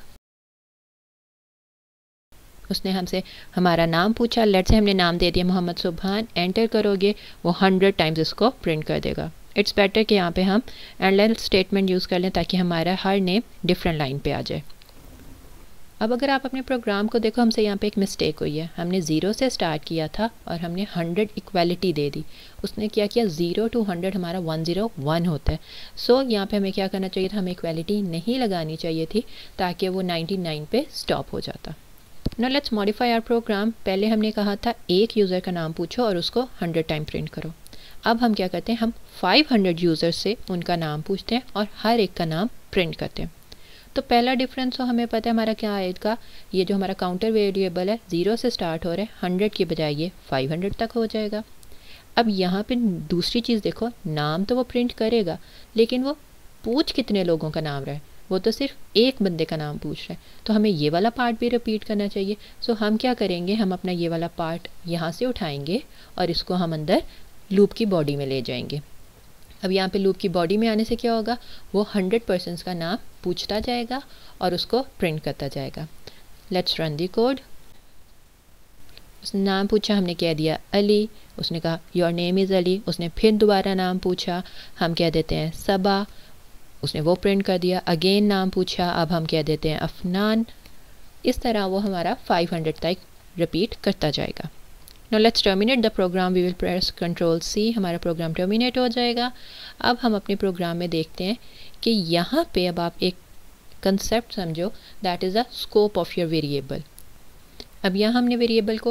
उसने हमसे हमारा नाम पूछा। लेट्स से हमने नाम दे दिया मोहम्मद सुभान। एंटर करोगे वो 100 टाइम्स इसको प्रिंट कर देगा। इट्स बेटर कि यहाँ पे हम एंड स्टेटमेंट यूज़ कर लें ताकि हमारा हर नेम डिफरेंट लाइन पे आ जाए। अब अगर आप अपने प्रोग्राम को देखो, हमसे यहाँ पे एक मिस्टेक हुई है। हमने 0 से स्टार्ट किया था और हमने 100 इक्वालिटी दे दी। उसने क्या किया, 0 to 100 हमारा 101 होता है। सो यहाँ पे हमें क्या करना चाहिए था, हमें इक्वालिटी नहीं लगानी चाहिए थी ताकि वो 99 पे स्टॉप हो जाता। Now let's modify our program. पहले हमने कहा था एक यूज़र का नाम पूछो और उसको 100 टाइम प्रिंट करो। अब हम क्या करते हैं, हम 500 यूज़र्स से उनका नाम पूछते हैं और हर एक का नाम प्रिंट करते हैं। तो पहला डिफरेंस तो हमें पता है हमारा क्या आएगा, ये जो हमारा काउंटर वेरिएबल है 0 से स्टार्ट हो रहा है, 100 की बजाय ये 500 तक हो जाएगा। अब यहाँ पे दूसरी चीज़ देखो, नाम तो वो प्रिंट करेगा लेकिन वो पूछ कितने लोगों का नाम रहा है, वो तो सिर्फ एक बंदे का नाम पूछ रहा है। तो हमें ये वाला पार्ट भी रिपीट करना चाहिए। सो हम क्या करेंगे, हम अपना ये वाला पार्ट यहाँ से उठाएंगे और इसको हम अंदर लूप की बॉडी में ले जाएंगे। अब यहाँ पे लूप की बॉडी में आने से क्या होगा, वो 100 पर्सन्स का नाम पूछता जाएगा और उसको प्रिंट करता जाएगा। Let's run the code. उसने नाम पूछा, हमने कह दिया अली। उसने कहा योर नेम इज़ अली। उसने फिर दोबारा नाम पूछा, हम कह देते हैं सबा। उसने वो प्रिंट कर दिया। अगेन नाम पूछा, अब हम कह देते हैं अफनान। इस तरह वो हमारा 500 तक रिपीट करता जाएगा। Now let's terminate the program. We will press Ctrl+C. हमारा प्रोग्राम टर्मिनेट हो जाएगा। अब हम अपने प्रोग्राम में देखते हैं कि यहाँ पे अब आप एक कंसेप्ट समझो, that is the scope of your variable. अब यहाँ हमने वेरिएबल को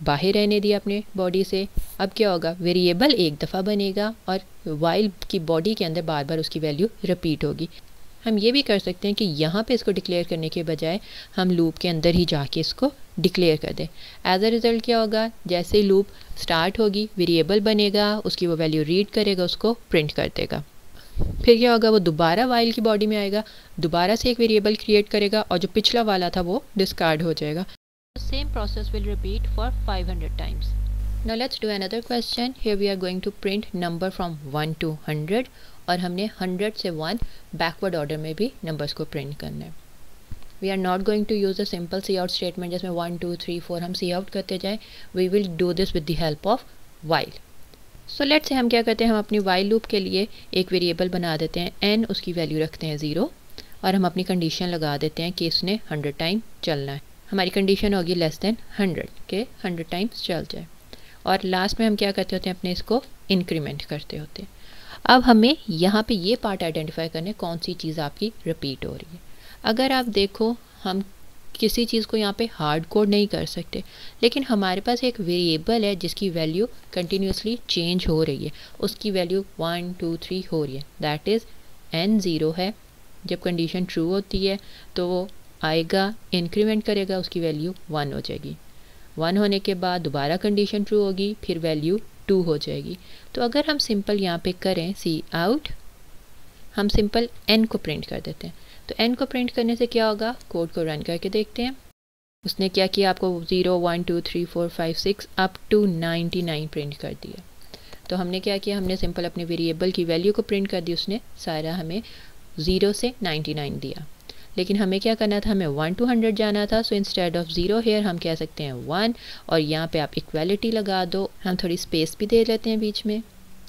बाहर रहने दिया अपने बॉडी से। अब क्या होगा, वेरिएबल एक दफ़ा बनेगा और वाइल की बॉडी के अंदर बार बार उसकी वैल्यू रिपीट होगी। हम ये भी कर सकते हैं कि यहाँ पे इसको डिक्लेयर करने के बजाय हम लूप के अंदर ही जाके इसको डिक्लेयर कर दें। एज अ रिज़ल्ट क्या होगा, जैसे ही लूप स्टार्ट होगी वेरिएबल बनेगा, उसकी वो वैल्यू रीड करेगा, उसको प्रिंट कर देगा। फिर क्या होगा, वो दोबारा वाइल की बॉडी में आएगा, दोबारा से एक वेरिएबल क्रिएट करेगा और जो पिछला वाला था वो डिस्कार्ड हो जाएगा। Same process will repeat for 500 times. Now let's do another question. Here we are going to print number from 1 to 100 और हमने 100 से 1 बैकवर्ड ऑर्डर में भी नंबर्स को प्रिंट करना है। We are not going to use a simple cout statement जिसमें 1 2 3 4 हम सी आउट करते जाएँ। We will do this with the help of while. So let's say हम क्या करते हैं, हम अपनी वाइल लूप के लिए एक वेरिएबल बना देते हैं n, उसकी वैल्यू रखते हैं 0 और हम अपनी कंडीशन लगा देते हैं कि इसने 100 टाइम चलना है। हमारी कंडीशन होगी लेस देन 100 के 100 टाइम्स चल जाए। और लास्ट में हम क्या करते होते हैं, अपने इसको इंक्रीमेंट करते होते हैं। अब हमें यहाँ पे ये पार्ट आइडेंटिफाई करने कौन सी चीज़ आपकी रिपीट हो रही है। अगर आप देखो, हम किसी चीज़ को यहाँ पे हार्ड कोड नहीं कर सकते, लेकिन हमारे पास एक वेरिएबल है जिसकी वैल्यू कंटिन्यूसली चेंज हो रही है। उसकी वैल्यू 1 2 3 हो रही है, दैट इज़ n 0 है। जब कंडीशन ट्रू होती है तो वो आएगा, इंक्रीमेंट करेगा, उसकी वैल्यू 1 हो जाएगी। 1 होने के बाद दोबारा कंडीशन ट्रू होगी, फिर वैल्यू 2 हो जाएगी। तो अगर हम सिंपल यहाँ पे करें सी आउट, हम सिंपल n को प्रिंट कर देते हैं। तो n को प्रिंट करने से क्या होगा, कोड को रन करके देखते हैं। उसने क्या किया, आपको 0 1 2 3 4 5 6 अप टू 99 प्रिंट कर दिया। तो हमने क्या किया, हमने सिंपल अपने वेरिएबल की वैल्यू को प्रिंट कर दी, उसने सारा हमें 0 से 99 दिया। लेकिन हमें क्या करना था, हमें 1 to 100 जाना था। सो इंस्टेड ऑफ 0 हेयर हम कह सकते हैं 1 और यहाँ पे आप इक्वालिटी लगा दो। हम थोड़ी स्पेस भी दे लेते हैं बीच में।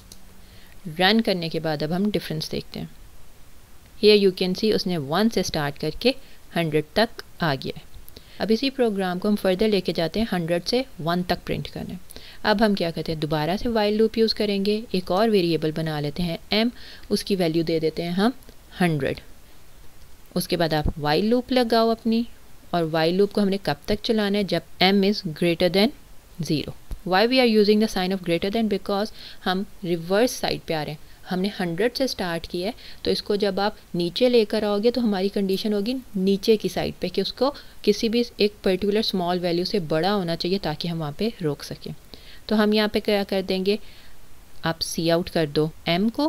रन करने के बाद अब हम डिफरेंस देखते हैं। हियर यू कैन सी उसने 1 से स्टार्ट करके 100 तक आ गया है। अब इसी प्रोग्राम को हम फर्दर लेके जाते हैं 100 से 1 तक प्रिंट करने। अब हम क्या करते हैं, दोबारा से वाइल लूप यूज़ करेंगे, एक और वेरिएबल बना लेते हैं m, उसकी वैल्यू दे देते हैं हम 100। उसके बाद आप वाइल लूप लगाओ अपनी, और वाइल लूप को हमने कब तक चलाना है, जब m is greater than 0। Why we are using the sign of greater than, because हम रिवर्स साइड पे आ रहे हैं। हमने 100 से स्टार्ट किया है, तो इसको जब आप नीचे लेकर आओगे तो हमारी कंडीशन होगी नीचे की साइड पे कि उसको किसी भी एक पर्टिकुलर स्मॉल वैल्यू से बड़ा होना चाहिए ताकि हम वहाँ पे रोक सकें। तो हम यहाँ पे क्या कर देंगे, आप सी आउट कर दो m को।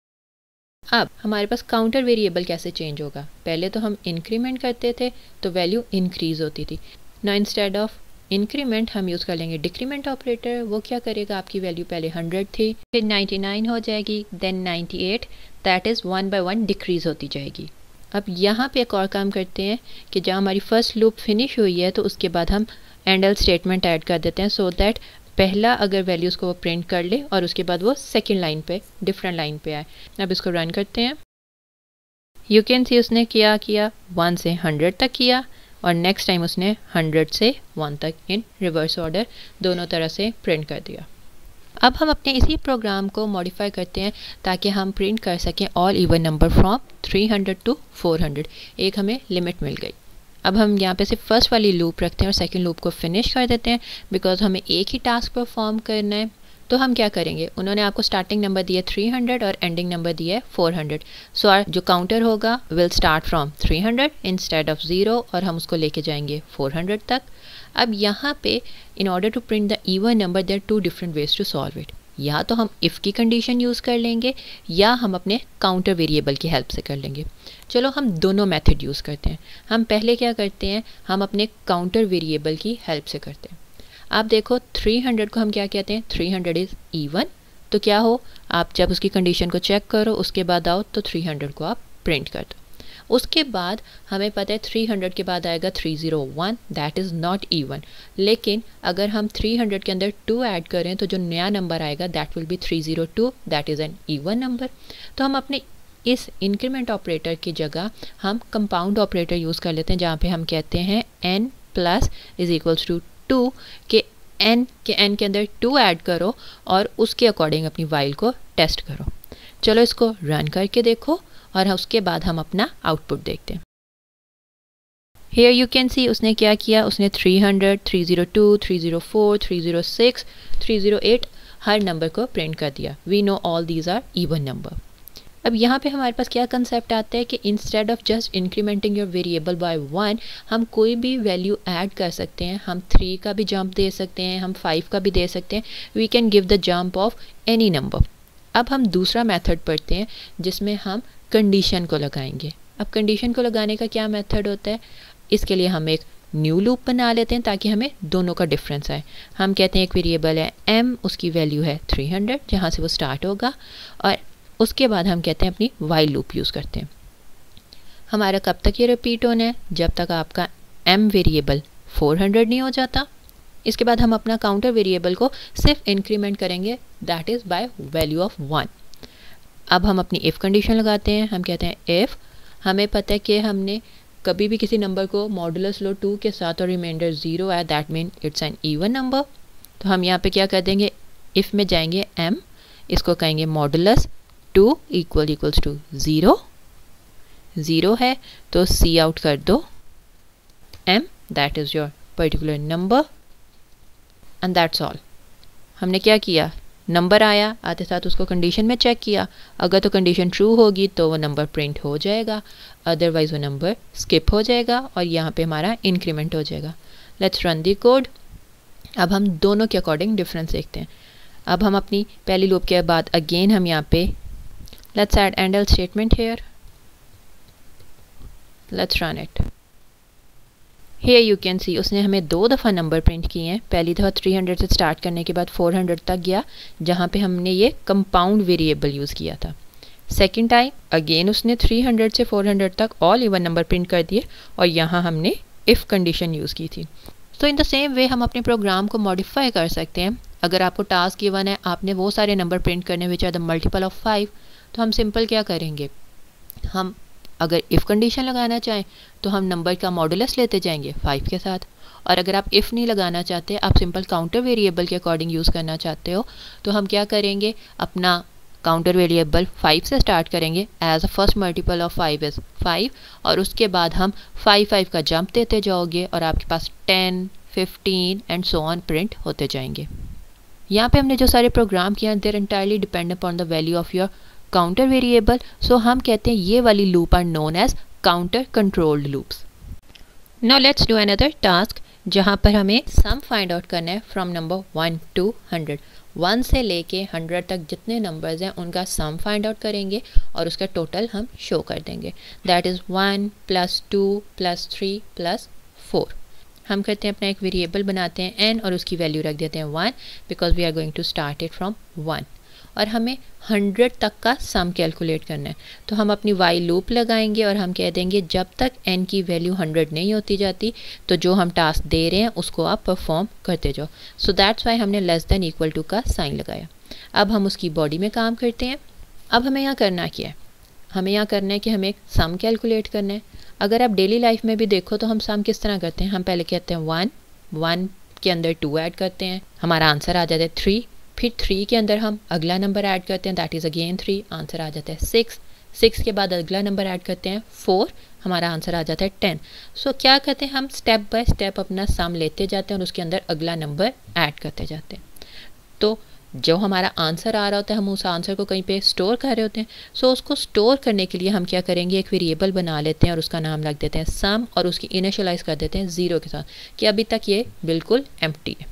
अब हमारे पास काउंटर वेरिएबल कैसे चेंज होगा, पहले तो हम इंक्रीमेंट करते थे तो वैल्यू इंक्रीज़ होती थी। ना इंस्टेड ऑफ इंक्रीमेंट हम यूज़ कर लेंगे डिक्रीमेंट ऑपरेटर। वो क्या करेगा, आपकी वैल्यू पहले 100 थी, फिर 99 हो जाएगी, then 98, that is 1 by 1 decrease होती जाएगी। अब यहाँ पे एक और काम करते हैं कि जहाँ हमारी फर्स्ट लूप फिनिश हुई है तो उसके बाद हम एंड एल्स स्टेटमेंट ऐड कर देते हैं, सो दैट पहला अगर वैल्यूज़ को वो प्रिंट कर ले और उसके बाद वो सेकेंड लाइन पे डिफरेंट लाइन पे आए। अब इसको रन करते हैं। यू कैन सी उसने क्या किया, 1 से 100 तक किया और नेक्स्ट टाइम उसने 100 से 1 तक इन रिवर्स ऑर्डर दोनों तरह से प्रिंट कर दिया। अब हम अपने इसी प्रोग्राम को मॉडिफाई करते हैं ताकि हम प्रिंट कर सकें all even number from 300 to 400। एक हमें लिमिट मिल गई। अब हम यहाँ पे सिर्फ फर्स्ट वाली लूप रखते हैं और सेकंड लूप को फिनिश कर देते हैं, बिकॉज हमें एक ही टास्क परफॉर्म करना है। तो हम क्या करेंगे, उन्होंने आपको स्टार्टिंग नंबर दिया 300 और एंडिंग नंबर दिया है 400। सो आर जो काउंटर होगा will start from 300 instead of 0 और हम उसको लेके जाएंगे 400 तक। अब यहाँ पे in order to print the even number there are 2 different ways to solve it. या तो हम इफ़ की कंडीशन यूज़ कर लेंगे या हम अपने काउंटर वेरिएबल की हेल्प से कर लेंगे। चलो हम दोनों मेथड यूज़ करते हैं। हम पहले क्या करते हैं, हम अपने काउंटर वेरिएबल की हेल्प से करते हैं। आप देखो 300 को हम क्या कहते हैं, 300 इज़ इवन। तो क्या हो, आप जब उसकी कंडीशन को चेक करो उसके बाद आओ तो 300 को आप प्रिंट कर दो। उसके बाद हमें पता है 300 के बाद आएगा 301, दैट इज़ नॉट इवन। लेकिन अगर हम 300 के अंदर 2 ऐड करें तो जो नया नंबर आएगा that will be 302, that is an even number. तो हम अपने इस इंक्रीमेंट ऑपरेटर की जगह हम कंपाउंड ऑपरेटर यूज़ कर लेते हैं, जहाँ पे हम कहते हैं n plus is equals to 2 के n के अंदर 2 ऐड करो और उसके अकॉर्डिंग अपनी वाइल को टेस्ट करो। चलो इसको रन करके देखो और उसके बाद हम अपना आउटपुट देखते हैं। हेयर यू कैन सी उसने क्या किया, उसने 300, 302, 304, 306, 308 हर नंबर को प्रिंट कर दिया. We know all these are even number. अब यहाँ पे हमारे पास क्या कंसेप्ट आता है कि instead of just incrementing your variable by 1 हम कोई भी वैल्यू ऐड कर सकते हैं. हम 3 का भी जंप दे सकते हैं, हम 5 का भी दे सकते हैं. We can give the jump of any number. अब हम दूसरा मेथड पढ़ते हैं जिसमें हम कंडीशन को लगाएंगे. अब कंडीशन को लगाने का क्या मेथड होता है, इसके लिए हम एक न्यू लूप बना लेते हैं ताकि हमें दोनों का डिफरेंस आए. हम कहते हैं एक वेरिएबल है m, उसकी वैल्यू है 300 जहाँ से वो स्टार्ट होगा, और उसके बाद हम कहते हैं अपनी वाइल लूप यूज़ करते हैं. हमारा कब तक ये रिपीट होना है, जब तक आपका m वेरिएबल 400 नहीं हो जाता. इसके बाद हम अपना काउंटर वेरिएबल को सिर्फ इंक्रीमेंट करेंगे, that is by value of 1. अब हम अपनी इफ़ कंडीशन लगाते हैं. हम कहते हैं इफ़ हमें पता है कि हमने कभी भी किसी नंबर को मॉडुलस लो 2 के साथ और रिमाइंडर 0 है, that mean it's an even number. तो हम यहाँ पे क्या कर देंगे, इफ़ में जाएंगे m, इसको कहेंगे मॉडुलस 2 इक्वल्स टू 0. 0 है तो सी आउट कर दो m, that is your particular number, and that's all. हमने क्या किया, नंबर आया, आते साथ उसको कंडीशन में चेक किया. अगर तो कंडीशन ट्रू होगी तो वो नंबर प्रिंट हो जाएगा, अदरवाइज वो नंबर स्किप हो जाएगा और यहाँ पे हमारा इंक्रीमेंट हो जाएगा. Let's run the code. अब हम दोनों के अकॉर्डिंग डिफरेंस देखते हैं. अब हम अपनी पहली लूप के बाद अगेन हम यहाँ पे let's add and else statement here. Let's run it. Here you can see उसने हमें 2 दफ़ा नंबर प्रिंट किए हैं. पहली दफ़ा 300 से स्टार्ट करने के बाद 400 तक गया, जहाँ पे हमने ये कंपाउंड वेरिएबल यूज़ किया था. सेकंड टाइम अगेन उसने 300 से 400 तक ऑल इवन नंबर प्रिंट कर दिए और यहाँ हमने इफ़ कंडीशन यूज़ की थी. तो इन द सेम वे हम अपने प्रोग्राम को मॉडिफाई कर सकते हैं. अगर आपको टास्क गिवन है, आपने वो सारे नंबर प्रिंट करने which are the multiple of 5, तो हम सिंपल क्या करेंगे, हम अगर इफ़ कंडीशन लगाना चाहें तो हम नंबर का मॉडुलस लेते जाएंगे 5 के साथ. और अगर आप इफ़ नहीं लगाना चाहते, आप सिंपल काउंटर वेरिएबल के अकॉर्डिंग यूज़ करना चाहते हो, तो हम क्या करेंगे, अपना काउंटर वेरिएबल 5 से स्टार्ट करेंगे. As a first multiple of 5 is 5, और उसके बाद हम 5 का जंप देते जाओगे और आपके पास 10, 15 एंड सो ऑन प्रिंट होते जाएंगे. यहाँ पे हमने जो सारे प्रोग्राम किए हैं, there entirely depend upon the value of your counter variable. So हम कहते हैं ये वाली loop are known as counter controlled loops. Now let's do another task जहाँ पर हमें सम फाइंड आउट करना है फ्रॉम नंबर 1 to 100. 1 से लेके 100 तक जितने नंबर्स हैं उनका सम फाइंड आउट करेंगे और उसका टोटल हम शो कर देंगे. That is 1 + 2 + 3 + 4. हम करते हैं अपना एक वेरिएबल बनाते हैं n और उसकी वैल्यू रख देते हैं 1, because we are going to start it from 1. और हमें 100 तक का सम कैलकुलेट करना है. तो हम अपनी वाइल लूप लगाएंगे और हम कह देंगे जब तक n की वैल्यू 100 नहीं होती जाती तो जो हम टास्क दे रहे हैं उसको आप परफॉर्म करते जाओ. सो दैट्स वाई हमने लेस देन इक्वल टू का साइन लगाया. अब हम उसकी बॉडी में काम करते हैं. अब हमें यहाँ करना क्या है, हमें यहाँ करना है कि हमें एक सम कैलकुलेट करना है. अगर आप डेली लाइफ में भी देखो तो हम सम किस तरह करते हैं, हम पहले कहते हैं 1 के अंदर 2 ऐड करते हैं, हमारा आंसर आ जाता है 3. फिर 3 के अंदर हम अगला नंबर ऐड करते हैं, दैट इज़ अगेन 3, आंसर आ जाता है 6. 6 के बाद अगला नंबर ऐड करते हैं 4, हमारा आंसर आ जाता है 10. सो क्या करते हैं, हम स्टेप बाय स्टेप अपना सम लेते जाते हैं और उसके अंदर अगला नंबर ऐड करते जाते हैं. तो जो हमारा आंसर आ रहा होता है हम उस आंसर को कहीं पे स्टोर कर रहे होते हैं. सो उसको स्टोर करने के लिए हम क्या करेंगे, एक वेरिएबल बना लेते हैं और उसका नाम रख देते हैं सम और उसकी इनिशियलाइज कर देते हैं 0 के साथ कि अभी तक ये बिल्कुल एम्प्टी है.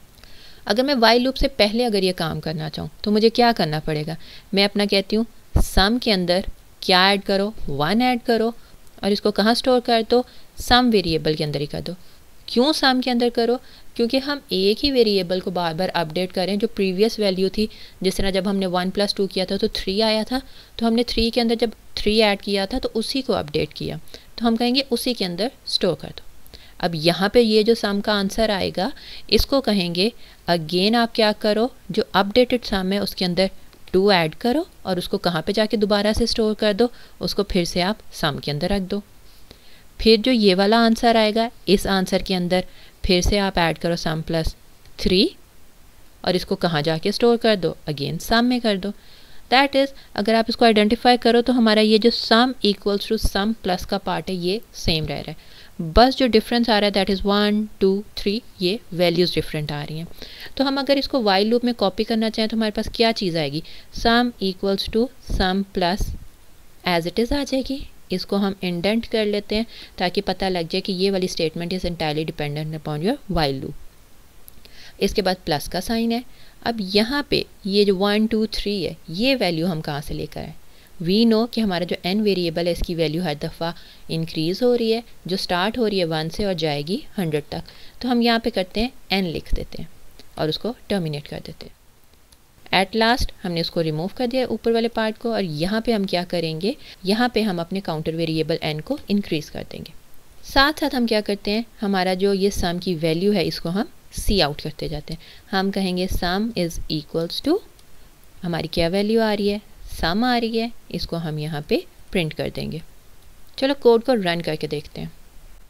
अगर मैं वाइल लूप से पहले अगर ये काम करना चाहूँ तो मुझे क्या करना पड़ेगा, मैं अपना कहती हूँ सम के अंदर क्या ऐड करो, 1 ऐड करो और इसको कहाँ स्टोर कर दो, सम वेरिएबल के अंदर ही कर दो. क्यों सम के अंदर करो, क्योंकि हम एक ही वेरिएबल को बार बार अपडेट करें. जो प्रीवियस वैल्यू थी, जिस तरह जब हमने 1 + 2 किया था तो 3 आया था, तो हमने 3 के अंदर जब 3 ऐड किया था तो उसी को अपडेट किया, तो हम कहेंगे उसी के अंदर स्टोर कर दो. अब यहाँ पे ये जो सम का आंसर आएगा इसको कहेंगे अगेन आप क्या करो, जो अपडेटेड सम है उसके अंदर 2 ऐड करो और उसको कहाँ पे जाके दोबारा से स्टोर कर दो, उसको फिर से आप सम के अंदर रख दो. फिर जो ये वाला आंसर आएगा इस आंसर के अंदर फिर से आप ऐड करो सम + 3 और इसको कहाँ जाके स्टोर कर दो, अगेन सम में कर दो. दैट इज़ अगर आप इसको आइडेंटिफाई करो तो हमारा ये जो sum equals to sum plus का पार्ट है ये सेम रह रहा है. बस जो डिफरेंस आ रहा है दैट इज़ 1 2 3, ये वैल्यूज़ डिफरेंट आ रही हैं। तो हम अगर इसको वाइल लूप में कॉपी करना चाहें तो हमारे पास क्या चीज़ आएगी, sum equals to sum plus as it is आ जाएगी। इसको हम इंडेंट कर लेते हैं ताकि पता लग जाए कि ये वाली statement is entirely dependent upon your while loop. इसके बाद प्लस का साइन है। अब यहाँ पे ये जो 1 2 3 है, ये वैल्यू हम कहाँ से लेकर आए, वी नो कि हमारा जो n वेरिएबल है इसकी वैल्यू हर दफ़ा इंक्रीज़ हो रही है, जो स्टार्ट हो रही है 1 से और जाएगी 100 तक। तो हम यहाँ पे करते हैं n लिख देते हैं और उसको टर्मिनेट कर देते हैं। एट लास्ट हमने उसको रिमूव कर दिया ऊपर वाले पार्ट को, और यहाँ पे हम क्या करेंगे, यहाँ पे हम अपने काउंटर वेरिएबल n को इंक्रीज़ कर देंगे। साथ साथ हम क्या करते हैं, हमारा जो ये सम की वैल्यू है इसको हम सी आउट करते जाते हैं। हम कहेंगे सम इज़ इक्वल्स टू, हमारी क्या वैल्यू आ रही है, सम आ रही है, इसको हम यहाँ पे प्रिंट कर देंगे। चलो कोड को रन करके देखते हैं।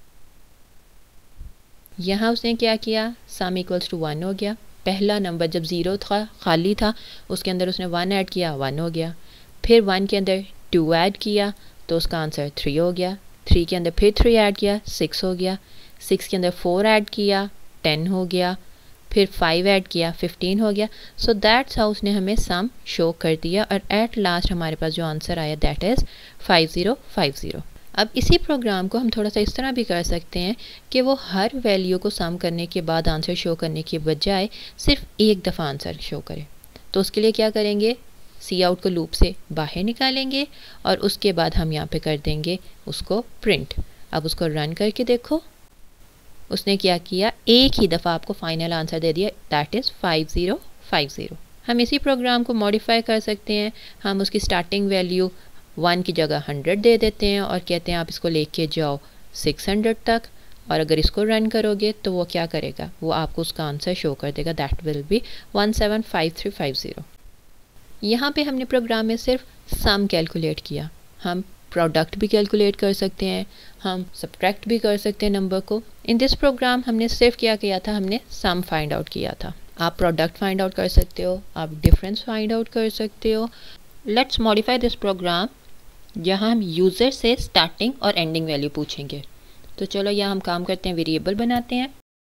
यहाँ उसने क्या किया, सम इक्वल्स टू 1 हो गया। पहला नंबर जब 0 था, खाली था, उसके अंदर उसने 1 ऐड किया, 1 हो गया। फिर 1 के अंदर 2 ऐड किया तो उसका आंसर 3 हो गया। 3 के अंदर फिर 3 ऐड किया, 6 हो गया। 6 के अंदर 4 ऐड किया, 10 हो गया। फिर 5 ऐड किया, 15 हो गया। सो दैट्स हाउ उसने हमें सम शो कर दिया, और एट लास्ट हमारे पास जो आंसर आया दैट इज़ 5050। अब इसी प्रोग्राम को हम थोड़ा सा इस तरह भी कर सकते हैं कि वो हर वैल्यू को सम करने के बाद आंसर शो करने के बजाय सिर्फ एक दफ़ा आंसर शो करे। तो उसके लिए क्या करेंगे, सी आउट को लूप से बाहर निकालेंगे और उसके बाद हम यहाँ पे कर देंगे उसको प्रिंट। अब उसको रन करके देखो, उसने क्या किया, एक ही दफ़ा आपको फाइनल आंसर दे दिया, दैट इज़ 5050। हम इसी प्रोग्राम को मॉडिफाई कर सकते हैं। हम उसकी स्टार्टिंग वैल्यू 1 की जगह 100 दे देते हैं और कहते हैं आप इसको लेके जाओ 600 तक, और अगर इसको रन करोगे तो वो क्या करेगा, वो आपको उसका आंसर शो कर देगा, दैट विल बी 175350। यहाँ पे हमने प्रोग्राम में सिर्फ सम कैलकुलेट किया। हम प्रोडक्ट भी कैलकुलेट कर सकते हैं, हम सब्ट्रैक्ट भी कर सकते हैं नंबर को। इन दिस प्रोग्राम हमने सिर्फ क्या किया था, हमने सम फाइंड आउट किया था। आप प्रोडक्ट फाइंड आउट कर सकते हो, आप डिफरेंस फाइंड आउट कर सकते हो। लेट्स मॉडिफाई दिस प्रोग्राम, जहाँ हम यूज़र से स्टार्टिंग और एंडिंग वैल्यू पूछेंगे। तो चलो यहाँ हम काम करते हैं, वेरिएबल बनाते हैं।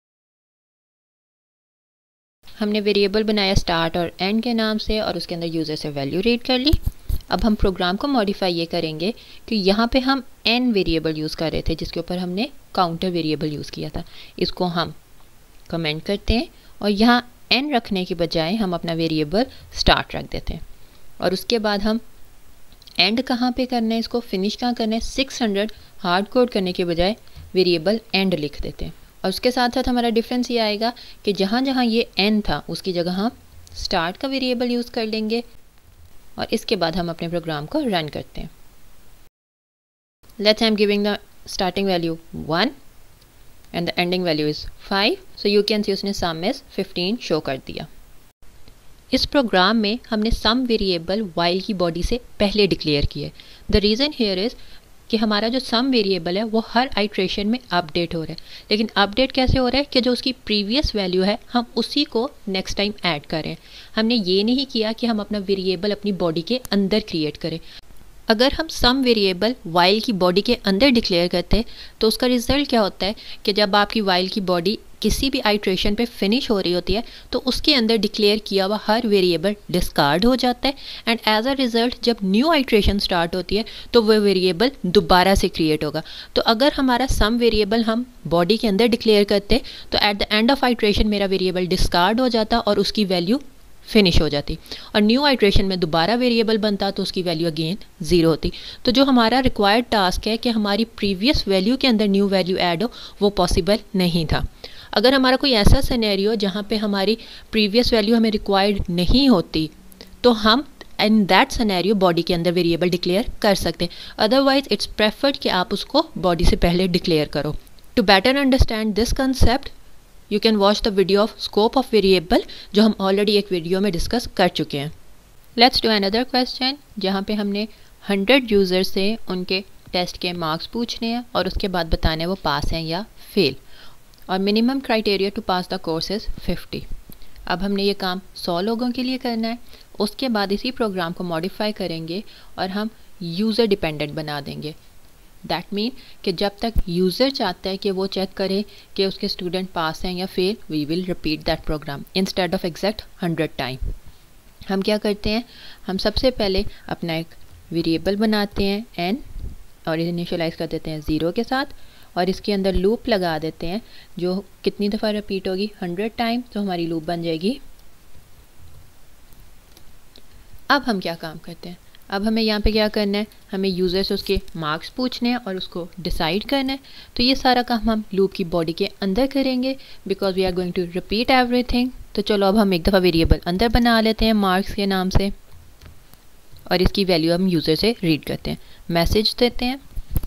हमने वेरिएबल बनाया स्टार्ट और एंड के नाम से, और उसके अंदर यूज़र से वैल्यू रीड कर ली। अब हम प्रोग्राम को मॉडिफाई ये करेंगे कि यहाँ पे हम n वेरिएबल यूज़ कर रहे थे जिसके ऊपर हमने काउंटर वेरिएबल यूज़ किया था। इसको हम कमेंट करते हैं और यहाँ n रखने के बजाय हम अपना वेरिएबल स्टार्ट रख देते हैं। और उसके बाद हम एंड कहाँ पे करना है, इसको फिनिश कहाँ करना है, 600 हार्ड कोड करने के बजाय वेरिएबल एंड लिख देते हैं। और उसके साथ साथ हमारा डिफरेंस ये आएगा कि जहाँ जहाँ ये n था उसकी जगह हम स्टार्ट का वेरिएबल यूज़ कर लेंगे, और इसके बाद हम अपने प्रोग्राम को रन करते हैं। Let's I am giving the starting value 1 and the ending value is 5, so you can see उसने सम इज़ 15 शो कर दिया। इस प्रोग्राम में हमने सम वेरिएबल वाइल की बॉडी से पहले डिक्लेयर किया है। द रीज़न हियर इज़ कि हमारा जो सम वेरिएबल है वो हर आइट्रेशन में अपडेट हो रहा है, लेकिन अपडेट कैसे हो रहा है कि जो उसकी प्रीवियस वैल्यू है हम उसी को नेक्स्ट टाइम ऐड करें। हमने ये नहीं किया कि हम अपना वेरिएबल अपनी बॉडी के अंदर क्रिएट करें। अगर हम सम वेरिएबल वाइल की बॉडी के अंदर डिक्लेयर करते हैं तो उसका रिजल्ट क्या होता है कि जब आपकी वाइल की बॉडी किसी भी आइट्रेशन पे फिनिश हो रही होती है तो उसके अंदर डिक्लेयर किया हुआ हर वेरिएबल डिस्कार्ड हो जाता है, एंड एज अ रिजल्ट जब न्यू आइट्रेशन स्टार्ट होती है तो वह वेरिएबल दोबारा से क्रिएट होगा। तो अगर हमारा सम वेरिएबल हम बॉडी के अंदर डिक्लेयर करते तो at the end of iteration मेरा वेरिएबल डिस्कार्ड हो जाता और उसकी वैल्यू फिनिश हो जाती, और न्यू आइट्रेशन में दोबारा वेरिएबल बनता तो उसकी वैल्यू अगेन 0 होती। तो जो हमारा रिक्वायर्ड टास्क है कि हमारी प्रीवियस वैल्यू के अंदर न्यू वैल्यू ऐड हो, वो पॉसिबल नहीं था। अगर हमारा कोई ऐसा सिनेरियो जहाँ पे हमारी प्रीवियस वैल्यू हमें रिक्वायर्ड नहीं होती तो हम इन दैट सिनेरियो बॉडी के अंदर वेरिएबल डिक्लेयर कर सकते हैं। अदरवाइज इट्स प्रेफर्ड कि आप उसको बॉडी से पहले डिक्लेयर करो। To better understand this concept you can watch the video of scope of variable, जो हम ऑलरेडी एक वीडियो में डिस्कस कर चुके हैं। लेट्स डू अनदर क्वेश्चन, जहाँ पे हमने 100 यूज़र से उनके टेस्ट के मार्क्स पूछने हैं और उसके बाद बताने वो पास हैं या फेल, और minimum criteria to pass the course is 50। अब हमने ये काम 100 लोगों के लिए करना है। उसके बाद इसी प्रोग्राम को मॉडिफाई करेंगे और हम यूज़र डिपेंडेंट बना देंगे। दैट मीन कि जब तक यूज़र चाहता है कि वो चेक करे कि उसके स्टूडेंट पास हैं या fail, we will repeat that program instead of exact 100 time. हम क्या करते हैं, हम सबसे पहले अपना एक वेरिएबल बनाते हैं n और इनिशियलाइज कर देते हैं 0 के साथ, और इसके अंदर लूप लगा देते हैं जो कितनी दफ़ा रिपीट होगी, 100 टाइम, तो हमारी लूप बन जाएगी। अब हम क्या काम करते हैं, अब हमें यहाँ पे क्या करना है, हमें यूज़र से उसके मार्क्स पूछने हैं और उसको डिसाइड करना है। तो ये सारा काम हम लूप की बॉडी के अंदर करेंगे because we are going to repeat everything. तो चलो अब हम एक दफ़ा वेरिएबल अंदर बना लेते हैं मार्क्स के नाम से, और इसकी वैल्यू हम यूज़र से रीड करते हैं, मैसेज देते हैं।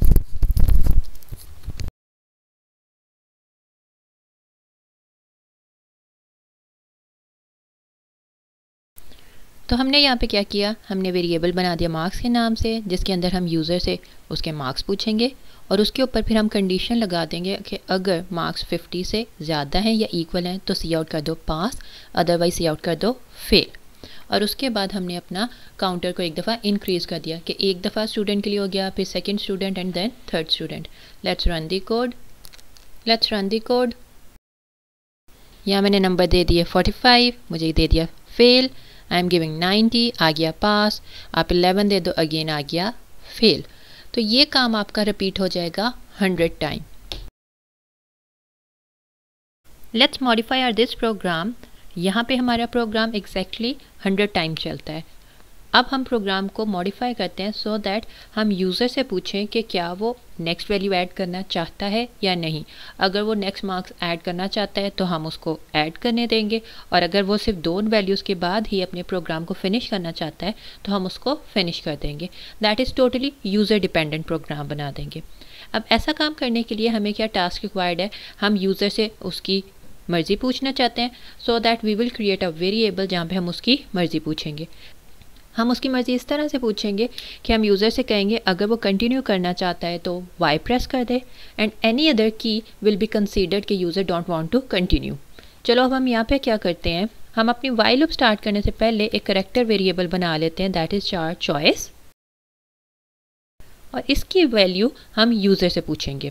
तो हमने यहाँ पे क्या किया, हमने वेरिएबल बना दिया मार्क्स के नाम से, जिसके अंदर हम यूज़र से उसके मार्क्स पूछेंगे और उसके ऊपर फिर हम कंडीशन लगा देंगे कि अगर मार्क्स 50 से ज़्यादा हैं या इक्वल हैं तो सी आउट कर दो पास, अदरवाइज सी आउट कर दो फेल। और उसके बाद हमने अपना काउंटर को एक दफ़ा इंक्रीज़ कर दिया कि एक दफ़ा स्टूडेंट के लिए हो गया, फिर second student and then third student. Let's run the code, let's run the code. यहाँ मैंने नंबर दे दिए 45, मुझे दे दिया फेल। आई एम गिविंग 90, आ गया पास। आप 11 दे दो, अगेन आ गया फेल। तो ये काम आपका रिपीट हो जाएगा 100 time. Let's modify our this program. यहाँ पे हमारा प्रोग्राम एग्जैक्टली 100 टाइम चलता है। अब हम प्रोग्राम को मॉडिफाई करते हैं सो दैट हम यूज़र से पूछें कि क्या वो नेक्स्ट वैल्यू ऐड करना चाहता है या नहीं। अगर वो नेक्स्ट मार्क्स ऐड करना चाहता है तो हम उसको ऐड करने देंगे, और अगर वो सिर्फ 2 वैल्यूज़ के बाद ही अपने प्रोग्राम को फिनिश करना चाहता है तो हम उसको फिनिश कर देंगे। That is totally user dependent program बना देंगे। अब ऐसा काम करने के लिए हमें क्या टास्क रिक्वायर्ड है, हम यूज़र से उसकी मर्ज़ी पूछना चाहते हैं, so that we will create a variable जहाँ पे हम उसकी मर्ज़ी पूछेंगे। हम उसकी मर्ज़ी इस तरह से पूछेंगे कि हम यूज़र से कहेंगे अगर वो कंटिन्यू करना चाहता है तो वाई प्रेस कर दे, and any other key will be considered कि user don't want to continue. चलो अब हम यहाँ पे क्या करते हैं, हम अपनी वाई लूप स्टार्ट करने से पहले एक करैक्टर वेरिएबल बना लेते हैं, दैट इज़ चार चॉइस, और इसकी वैल्यू हम यूज़र से पूछेंगे।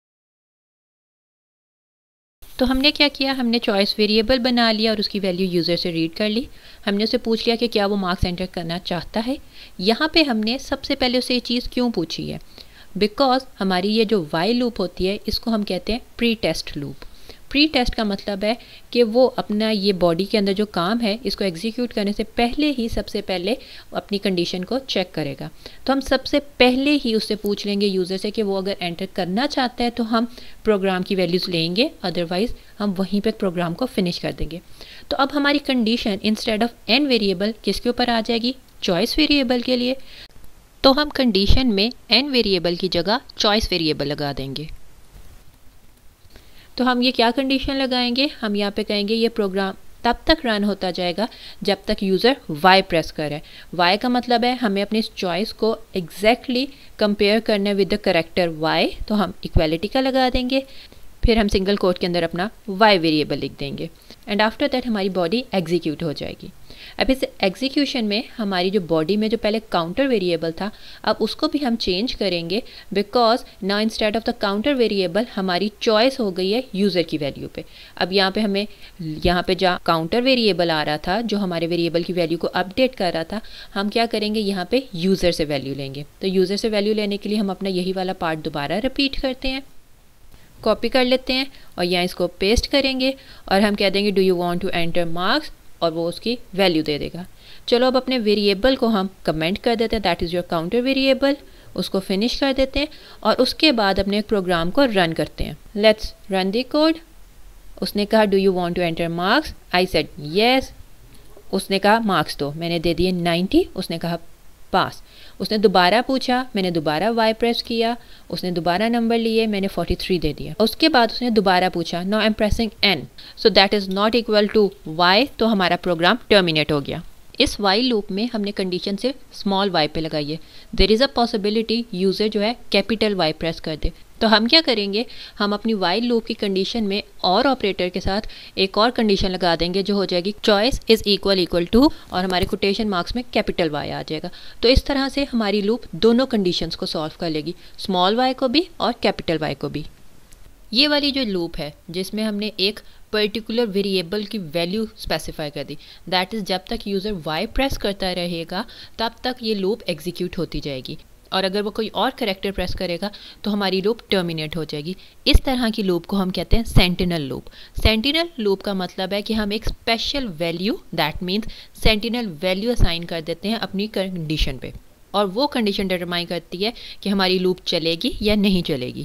तो हमने क्या किया, हमने चॉइस वेरिएबल बना लिया और उसकी वैल्यू यूज़र से रीड कर ली। हमने उसे पूछ लिया कि क्या वो मार्क्स एंटर करना चाहता है। यहाँ पे हमने सबसे पहले उसे ये चीज़ क्यों पूछी है, बिकॉज हमारी ये जो वाई लूप होती है इसको हम कहते हैं pre test loop. Pre test का मतलब है कि वो अपना ये बॉडी के अंदर जो काम है इसको एग्जीक्यूट करने से पहले ही सबसे पहले अपनी कंडीशन को चेक करेगा। तो हम सबसे पहले ही उससे पूछ लेंगे यूज़र से कि वो अगर एंटर करना चाहता है तो हम प्रोग्राम की वैल्यूज़ लेंगे, अदरवाइज़ हम वहीं पे प्रोग्राम को फिनिश कर देंगे। तो अब हमारी condition instead of an variable किसके ऊपर आ जाएगी, चॉइस वेरिएबल के लिए। तो हम कंडीशन में एन वेरिएबल की जगह चॉइस वेरिएबल लगा देंगे। तो हम ये क्या कंडीशन लगाएंगे, हम यहाँ पे कहेंगे ये प्रोग्राम तब तक रन होता जाएगा जब तक यूज़र वाई प्रेस करे। वाई का मतलब है हमें अपनी चॉइस को एग्जैक्टली कंपेयर करना विद द करेक्टर वाई, तो हम इक्वालिटी का लगा देंगे, फिर हम सिंगल कोट के अंदर अपना वाई वेरिएबल लिख देंगे, एंड आफ्टर दैट हमारी बॉडी एग्जीक्यूट हो जाएगी। अब इस एग्जीक्यूशन में हमारी जो बॉडी में जो पहले काउंटर वेरिएबल था अब उसको भी हम चेंज करेंगे, because now instead of the counter variable हमारी चॉइस हो गई है यूज़र की वैल्यू पे। अब यहाँ पे हमें यहाँ पे जहाँ काउंटर वेरिएबल आ रहा था जो हमारे वेरिएबल की वैल्यू को अपडेट कर रहा था, हम क्या करेंगे यहाँ पे यूज़र से वैल्यू लेंगे। तो यूज़र से वैल्यू लेने के लिए हम अपना यही वाला पार्ट दोबारा रिपीट करते हैं, कॉपी कर लेते हैं और यहाँ इसको पेस्ट करेंगे और हम कह देंगे do you want to enter marks, और वो उसकी वैल्यू दे देगा। चलो अब अपने वेरिएबल को हम कमेंट कर देते हैं, that is your counter variable, उसको फिनिश कर देते हैं और उसके बाद अपने प्रोग्राम को रन करते हैं। Let's run the code. उसने कहा do you want to enter marks, I said yes. उसने कहा मार्क्स दो, मैंने दे दिए 90, उसने कहा पास। उसने दोबारा पूछा, मैंने दोबारा वाई प्रेस किया, उसने दोबारा नंबर लिए, मैंने 43 दे दिया। उसके बाद उसने दोबारा पूछा, now I am pressing N, so that is not equal to Y, तो हमारा प्रोग्राम टर्मिनेट हो गया। इस वाइल लूप में हमने कंडीशन से स्मॉल y पे लगाई है। There is a possibility user जो है कैपिटल Y प्रेस कर दे। तो हम क्या करेंगे, हम अपनी वाइल लूप की कंडीशन में और ऑपरेटर के साथ एक और कंडीशन लगा देंगे जो हो जाएगी चॉइस इज़ इक्वल टू, और हमारे कोटेशन मार्क्स में कैपिटल Y आ जाएगा। तो इस तरह से हमारी लूप दोनों कंडीशंस को सॉल्व कर लेगी, स्मॉल y को भी और कैपिटल Y को भी। ये वाली जो लूप है जिसमें हमने एक पर्टिकुलर वेरिएबल की वैल्यू स्पेसिफाई कर दी, दैट इज़ जब तक यूज़र y प्रेस करता रहेगा तब तक ये लूप एग्जीक्यूट होती जाएगी, और अगर वो कोई और करेक्टर प्रेस करेगा तो हमारी लूप टर्मिनेट हो जाएगी। इस तरह की लूप को हम कहते हैं सेंटिनल लूप। सेंटिनल लूप का मतलब है कि हम एक special value, that means sentinel value assign कर देते हैं अपनी कंडीशन पे, और वो कंडीशन डिटरमाइन करती है कि हमारी लूप चलेगी या नहीं चलेगी।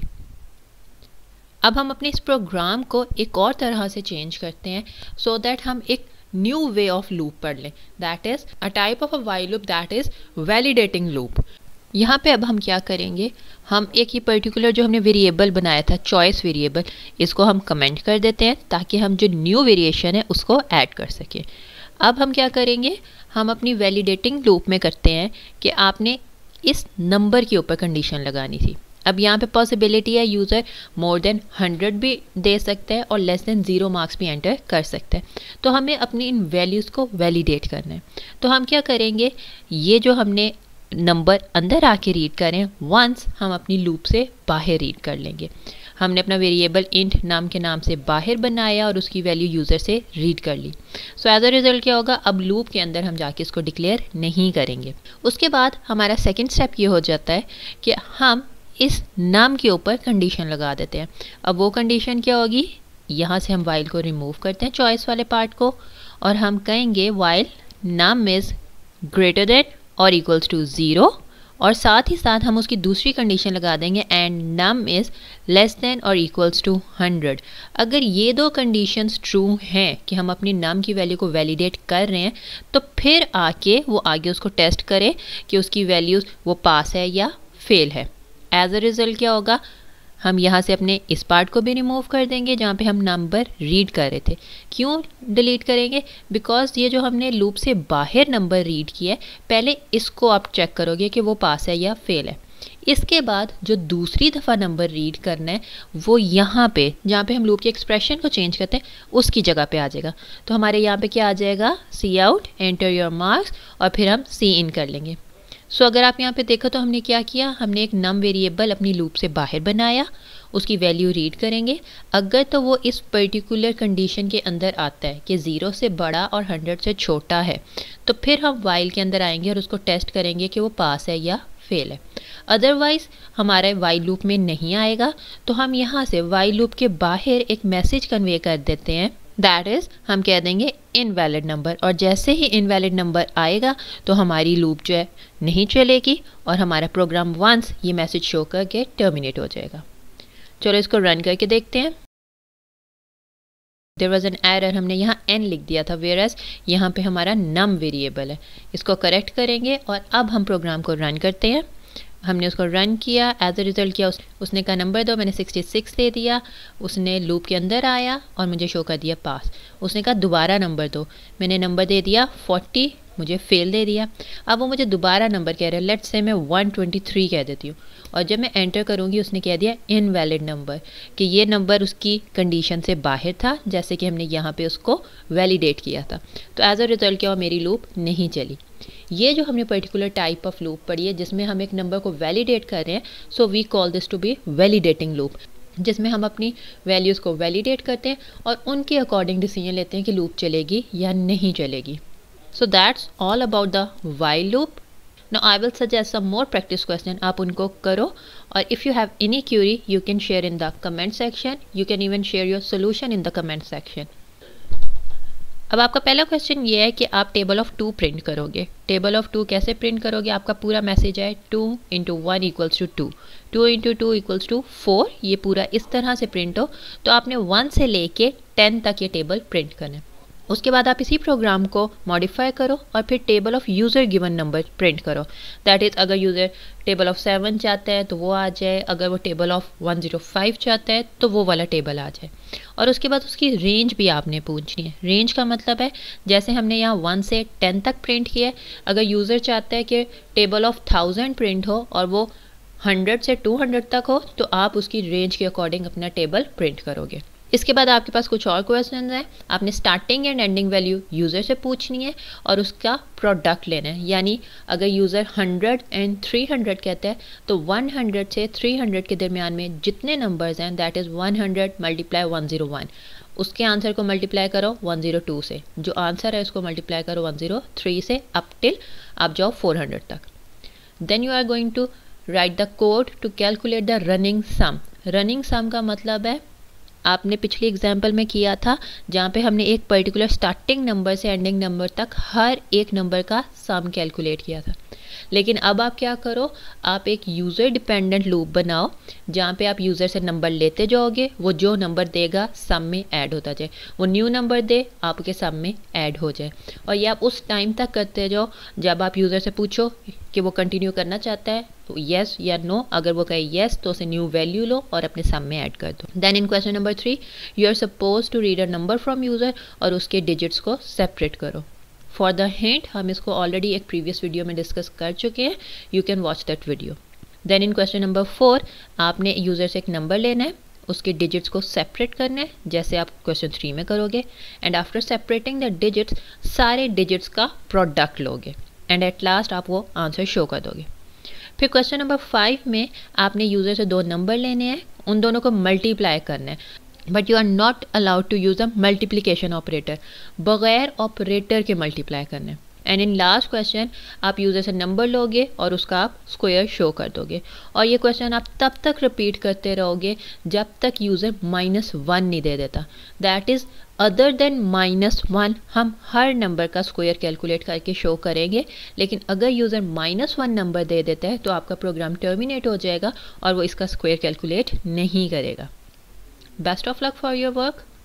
अब हम अपने इस प्रोग्राम को एक और तरह से चेंज करते हैं सो दैट हम एक न्यू वे ऑफ लूप पढ़ लें, that is a type of a while loop that is validating loop. यहाँ पे अब हम क्या करेंगे, हम एक ही पर्टिकुलर जो हमने वेरिएबल बनाया था चॉइस वेरिएबल, इसको हम कमेंट कर देते हैं ताकि हम जो न्यू वेरिएशन है उसको ऐड कर सकें। अब हम क्या करेंगे, हम अपनी वैलिडेटिंग लूप में करते हैं कि आपने इस नंबर के ऊपर कंडीशन लगानी थी। अब यहाँ पे पॉसिबिलिटी है यूज़र मोर देन 100 भी दे सकता है और लेस देन 0 मार्क्स भी एंटर कर सकता है। तो हमें अपनी इन वैल्यूज़ को वैलिडेट करना है। तो हम क्या करेंगे, ये जो हमने नंबर अंदर आके रीड करें वंस हम अपनी लूप से बाहर रीड कर लेंगे। हमने अपना वेरिएबल इंट नाम के नाम से बाहर बनाया और उसकी वैल्यू यूज़र से रीड कर ली। सो एज अ रिज़ल्ट क्या होगा, अब लूप के अंदर हम जाके इसको डिक्लेयर नहीं करेंगे। उसके बाद हमारा सेकेंड स्टेप ये हो जाता है कि हम इस नाम के ऊपर कंडीशन लगा देते हैं। अब वो कंडीशन क्या होगी, यहाँ से हम वाइल को रिमूव करते हैं चॉइस वाले पार्ट को, और हम कहेंगे while num is greater than और इक्वल्स टू 0, और साथ ही साथ हम उसकी दूसरी कंडीशन लगा देंगे and num is less than और इक्वल्स टू 100। अगर ये दो कंडीशंस ट्रू हैं कि हम अपनी नम की वैल्यू को वैलिडेट कर रहे हैं, तो फिर आके वो आगे उसको टेस्ट करे कि उसकी वैल्यूज़ वो पास है या फेल है। एज अ रिज़ल्ट क्या होगा, हम यहाँ से अपने इस पार्ट को भी रिमूव कर देंगे जहाँ पे हम नंबर रीड कर रहे थे। क्यों डिलीट करेंगे, बिकॉज ये जो हमने लूप से बाहर नंबर रीड किया है, पहले इसको आप चेक करोगे कि वो पास है या फेल है। इसके बाद जो दूसरी दफ़ा नंबर रीड करना है वो यहाँ पे जहाँ पे हम लूप के एक्सप्रेशन को चेंज करते हैं उसकी जगह पे आ जाएगा। तो हमारे यहाँ पे क्या आ जाएगा, c out enter your marks, और फिर हम सी इन कर लेंगे। सो अगर आप यहाँ पे देखो तो हमने क्या किया, हमने एक नम वेरिएबल अपनी लूप से बाहर बनाया, उसकी वैल्यू रीड करेंगे। अगर तो वो इस पर्टिकुलर कंडीशन के अंदर आता है कि 0 से बड़ा और 100 से छोटा है, तो फिर हम वाइल के अंदर आएंगे और उसको टेस्ट करेंगे कि वो पास है या फेल है। अदरवाइज़ हमारे वाइल लूप में नहीं आएगा, तो हम यहाँ से वाइल लूप के बाहर एक मैसेज कन्वे कर देते हैं, दैट इज़ हम कह देंगे इनवैलिड नंबर, और जैसे ही इनवैलिड नंबर आएगा तो हमारी लूप जो है नहीं चलेगी और हमारा प्रोग्राम वंस ये मैसेज शो करके टर्मिनेट हो जाएगा। चलो इसको रन करके देखते हैं। देयर वॉज एन एरर, हमने यहाँ n लिख दिया था वेयरएज यहाँ पे हमारा नम वेरिएबल है। इसको करेक्ट करेंगे और अब हम प्रोग्राम को रन करते हैं। हमने उसको रन किया, एज अ रिज़ल्ट किया उसने कहा नंबर दो, मैंने 66 दे दिया। उसने लूप के अंदर आया और मुझे शो कर दिया पास। उसने कहा दोबारा नंबर दो, मैंने नंबर दे दिया 40, मुझे फेल दे दिया। अब वो मुझे दोबारा नंबर कह रहा है, लेट्स से मैं 123 कह देती हूँ, और जब मैं एंटर करूँगी उसने कह दिया इनवैलिड नंबर, कि ये नंबर उसकी कंडीशन से बाहर था जैसे कि हमने यहाँ पे उसको वैलिडेट किया था। तो एज अ रिज़ल्ट क्या हुआ, मेरी लूप नहीं चली। ये जो हमने पर्टिकुलर टाइप ऑफ लूप पढ़ी है जिसमें हम एक नंबर को वैलिडेट कर रहे हैं, so we call this to be validating loop, जिसमें हम अपनी वैल्यूज़ को वैलिडेट करते हैं और उनके अकॉर्डिंग डिसीजन लेते हैं कि लूप चलेगी या नहीं चलेगी। So that's all about the while loop. Now I will suggest some more practice question. आप उनको करो, और if you have any query you can share in the comment section. You can even share your solution in the comment section. अब आपका पहला question ये है कि आप टेबल ऑफ 2 प्रिंट करोगे। टेबल ऑफ 2 कैसे प्रिंट करोगे, आपका पूरा मैसेज है 2 × 1 इक्वल्स टू 2, 2 × 2 इक्वल्स टू 4, ये पूरा इस तरह से प्रिंट हो। तो आपने 1 से लेके 10 तक ये टेबल प्रिंट करना है। उसके बाद आप इसी प्रोग्राम को मॉडिफाई करो और फिर table of user given number print करो। दैट इज़ अगर यूज़र टेबल ऑफ 7 चाहता है तो वो आ जाए, अगर वो टेबल ऑफ 105 चाहता है तो वो वाला टेबल आ जाए। और उसके बाद उसकी रेंज भी आपने पूछनी है। रेंज का मतलब है जैसे हमने यहाँ 1 से 10 तक प्रिंट किया है, अगर यूज़र चाहता है कि टेबल ऑफ 1000 प्रिंट हो और वो 100 से 200 तक हो तो आप उसकी रेंज के अकॉर्डिंग अपना टेबल प्रिंट करोगे। इसके बाद आपके पास कुछ और क्वेश्चन हैं। आपने starting and ending value user से पूछनी है और उसका प्रोडक्ट लेना है। यानी अगर यूज़र 100 एंड 300 कहता है तो 100 से 300 के दरमियान में जितने नंबर्स हैं दैट इज़ 100 मल्टीप्लाई 101, उसके आंसर को मल्टीप्लाई करो 102 से, जो आंसर है उसको मल्टीप्लाई करो 103 से अप टिल आप जाओ 400 तक। Then you are going to write the code to calculate the running sum. Running sum का मतलब है आपने पिछली एग्जाम्पल में किया था जहाँ पे हमने एक पर्टिकुलर स्टार्टिंग नंबर से एंडिंग नंबर तक हर एक नंबर का सम कैलकुलेट किया था। लेकिन अब आप क्या करो, आप एक यूज़र डिपेंडेंट लूप बनाओ जहाँ पे आप यूज़र से नंबर लेते जाओगे, वो जो नंबर देगा सम में ऐड होता जाए, वो न्यू नंबर दे आपके सम में ऐड हो जाए। और ये आप उस टाइम तक करते जाओ जब आप यूज़र से पूछो कि वो कंटिन्यू करना चाहता है तो येस या नो, अगर वो कहे येस तो उसे न्यू वैल्यू लो और अपने सम में ऐड कर दो। Then in question number 3 you are suppose to read a number from user और उसके डिजिट्स को सेपरेट करो। फॉर द हिंट हम इसको ऑलरेडी एक प्रीवियस वीडियो में डिस्कस कर चुके हैं, you can watch that video. Then in question number 4 आपने यूज़र से एक नंबर लेना है, उसके डिजिट्स को सेपरेट करना है जैसे आप क्वेश्चन 3 में करोगे, and after separating the digits सारे डिजिट्स का प्रोडक्ट लोगे एंड एट लास्ट आप वो आंसर शो कर दोगे। फिर क्वेश्चन नंबर 5 में आपने यूज़र से 2 नंबर लेने हैं, उन दोनों को मल्टीप्लाई करना है, but you are not allowed to use a multiplication operator, बगैर ऑपरेटर के मल्टीप्लाई करना है। एंड इन लास्ट क्वेश्चन आप यूज़र से नंबर लोगे और उसका आप स्क्वायर शो कर दोगे। और ये क्वेश्चन आप तब तक रिपीट करते रहोगे जब तक यूज़र -1 नहीं दे देता। दैट इज़ अदर देन -1 हम हर नंबर का स्क्वायर कैलकुलेट करके शो करेंगे, लेकिन अगर यूज़र -1 नंबर दे देता है तो आपका प्रोग्राम टर्मिनेट हो जाएगा और वो इसका स्क्वायर कैलकुलेट नहीं करेगा। Best of luck for your work.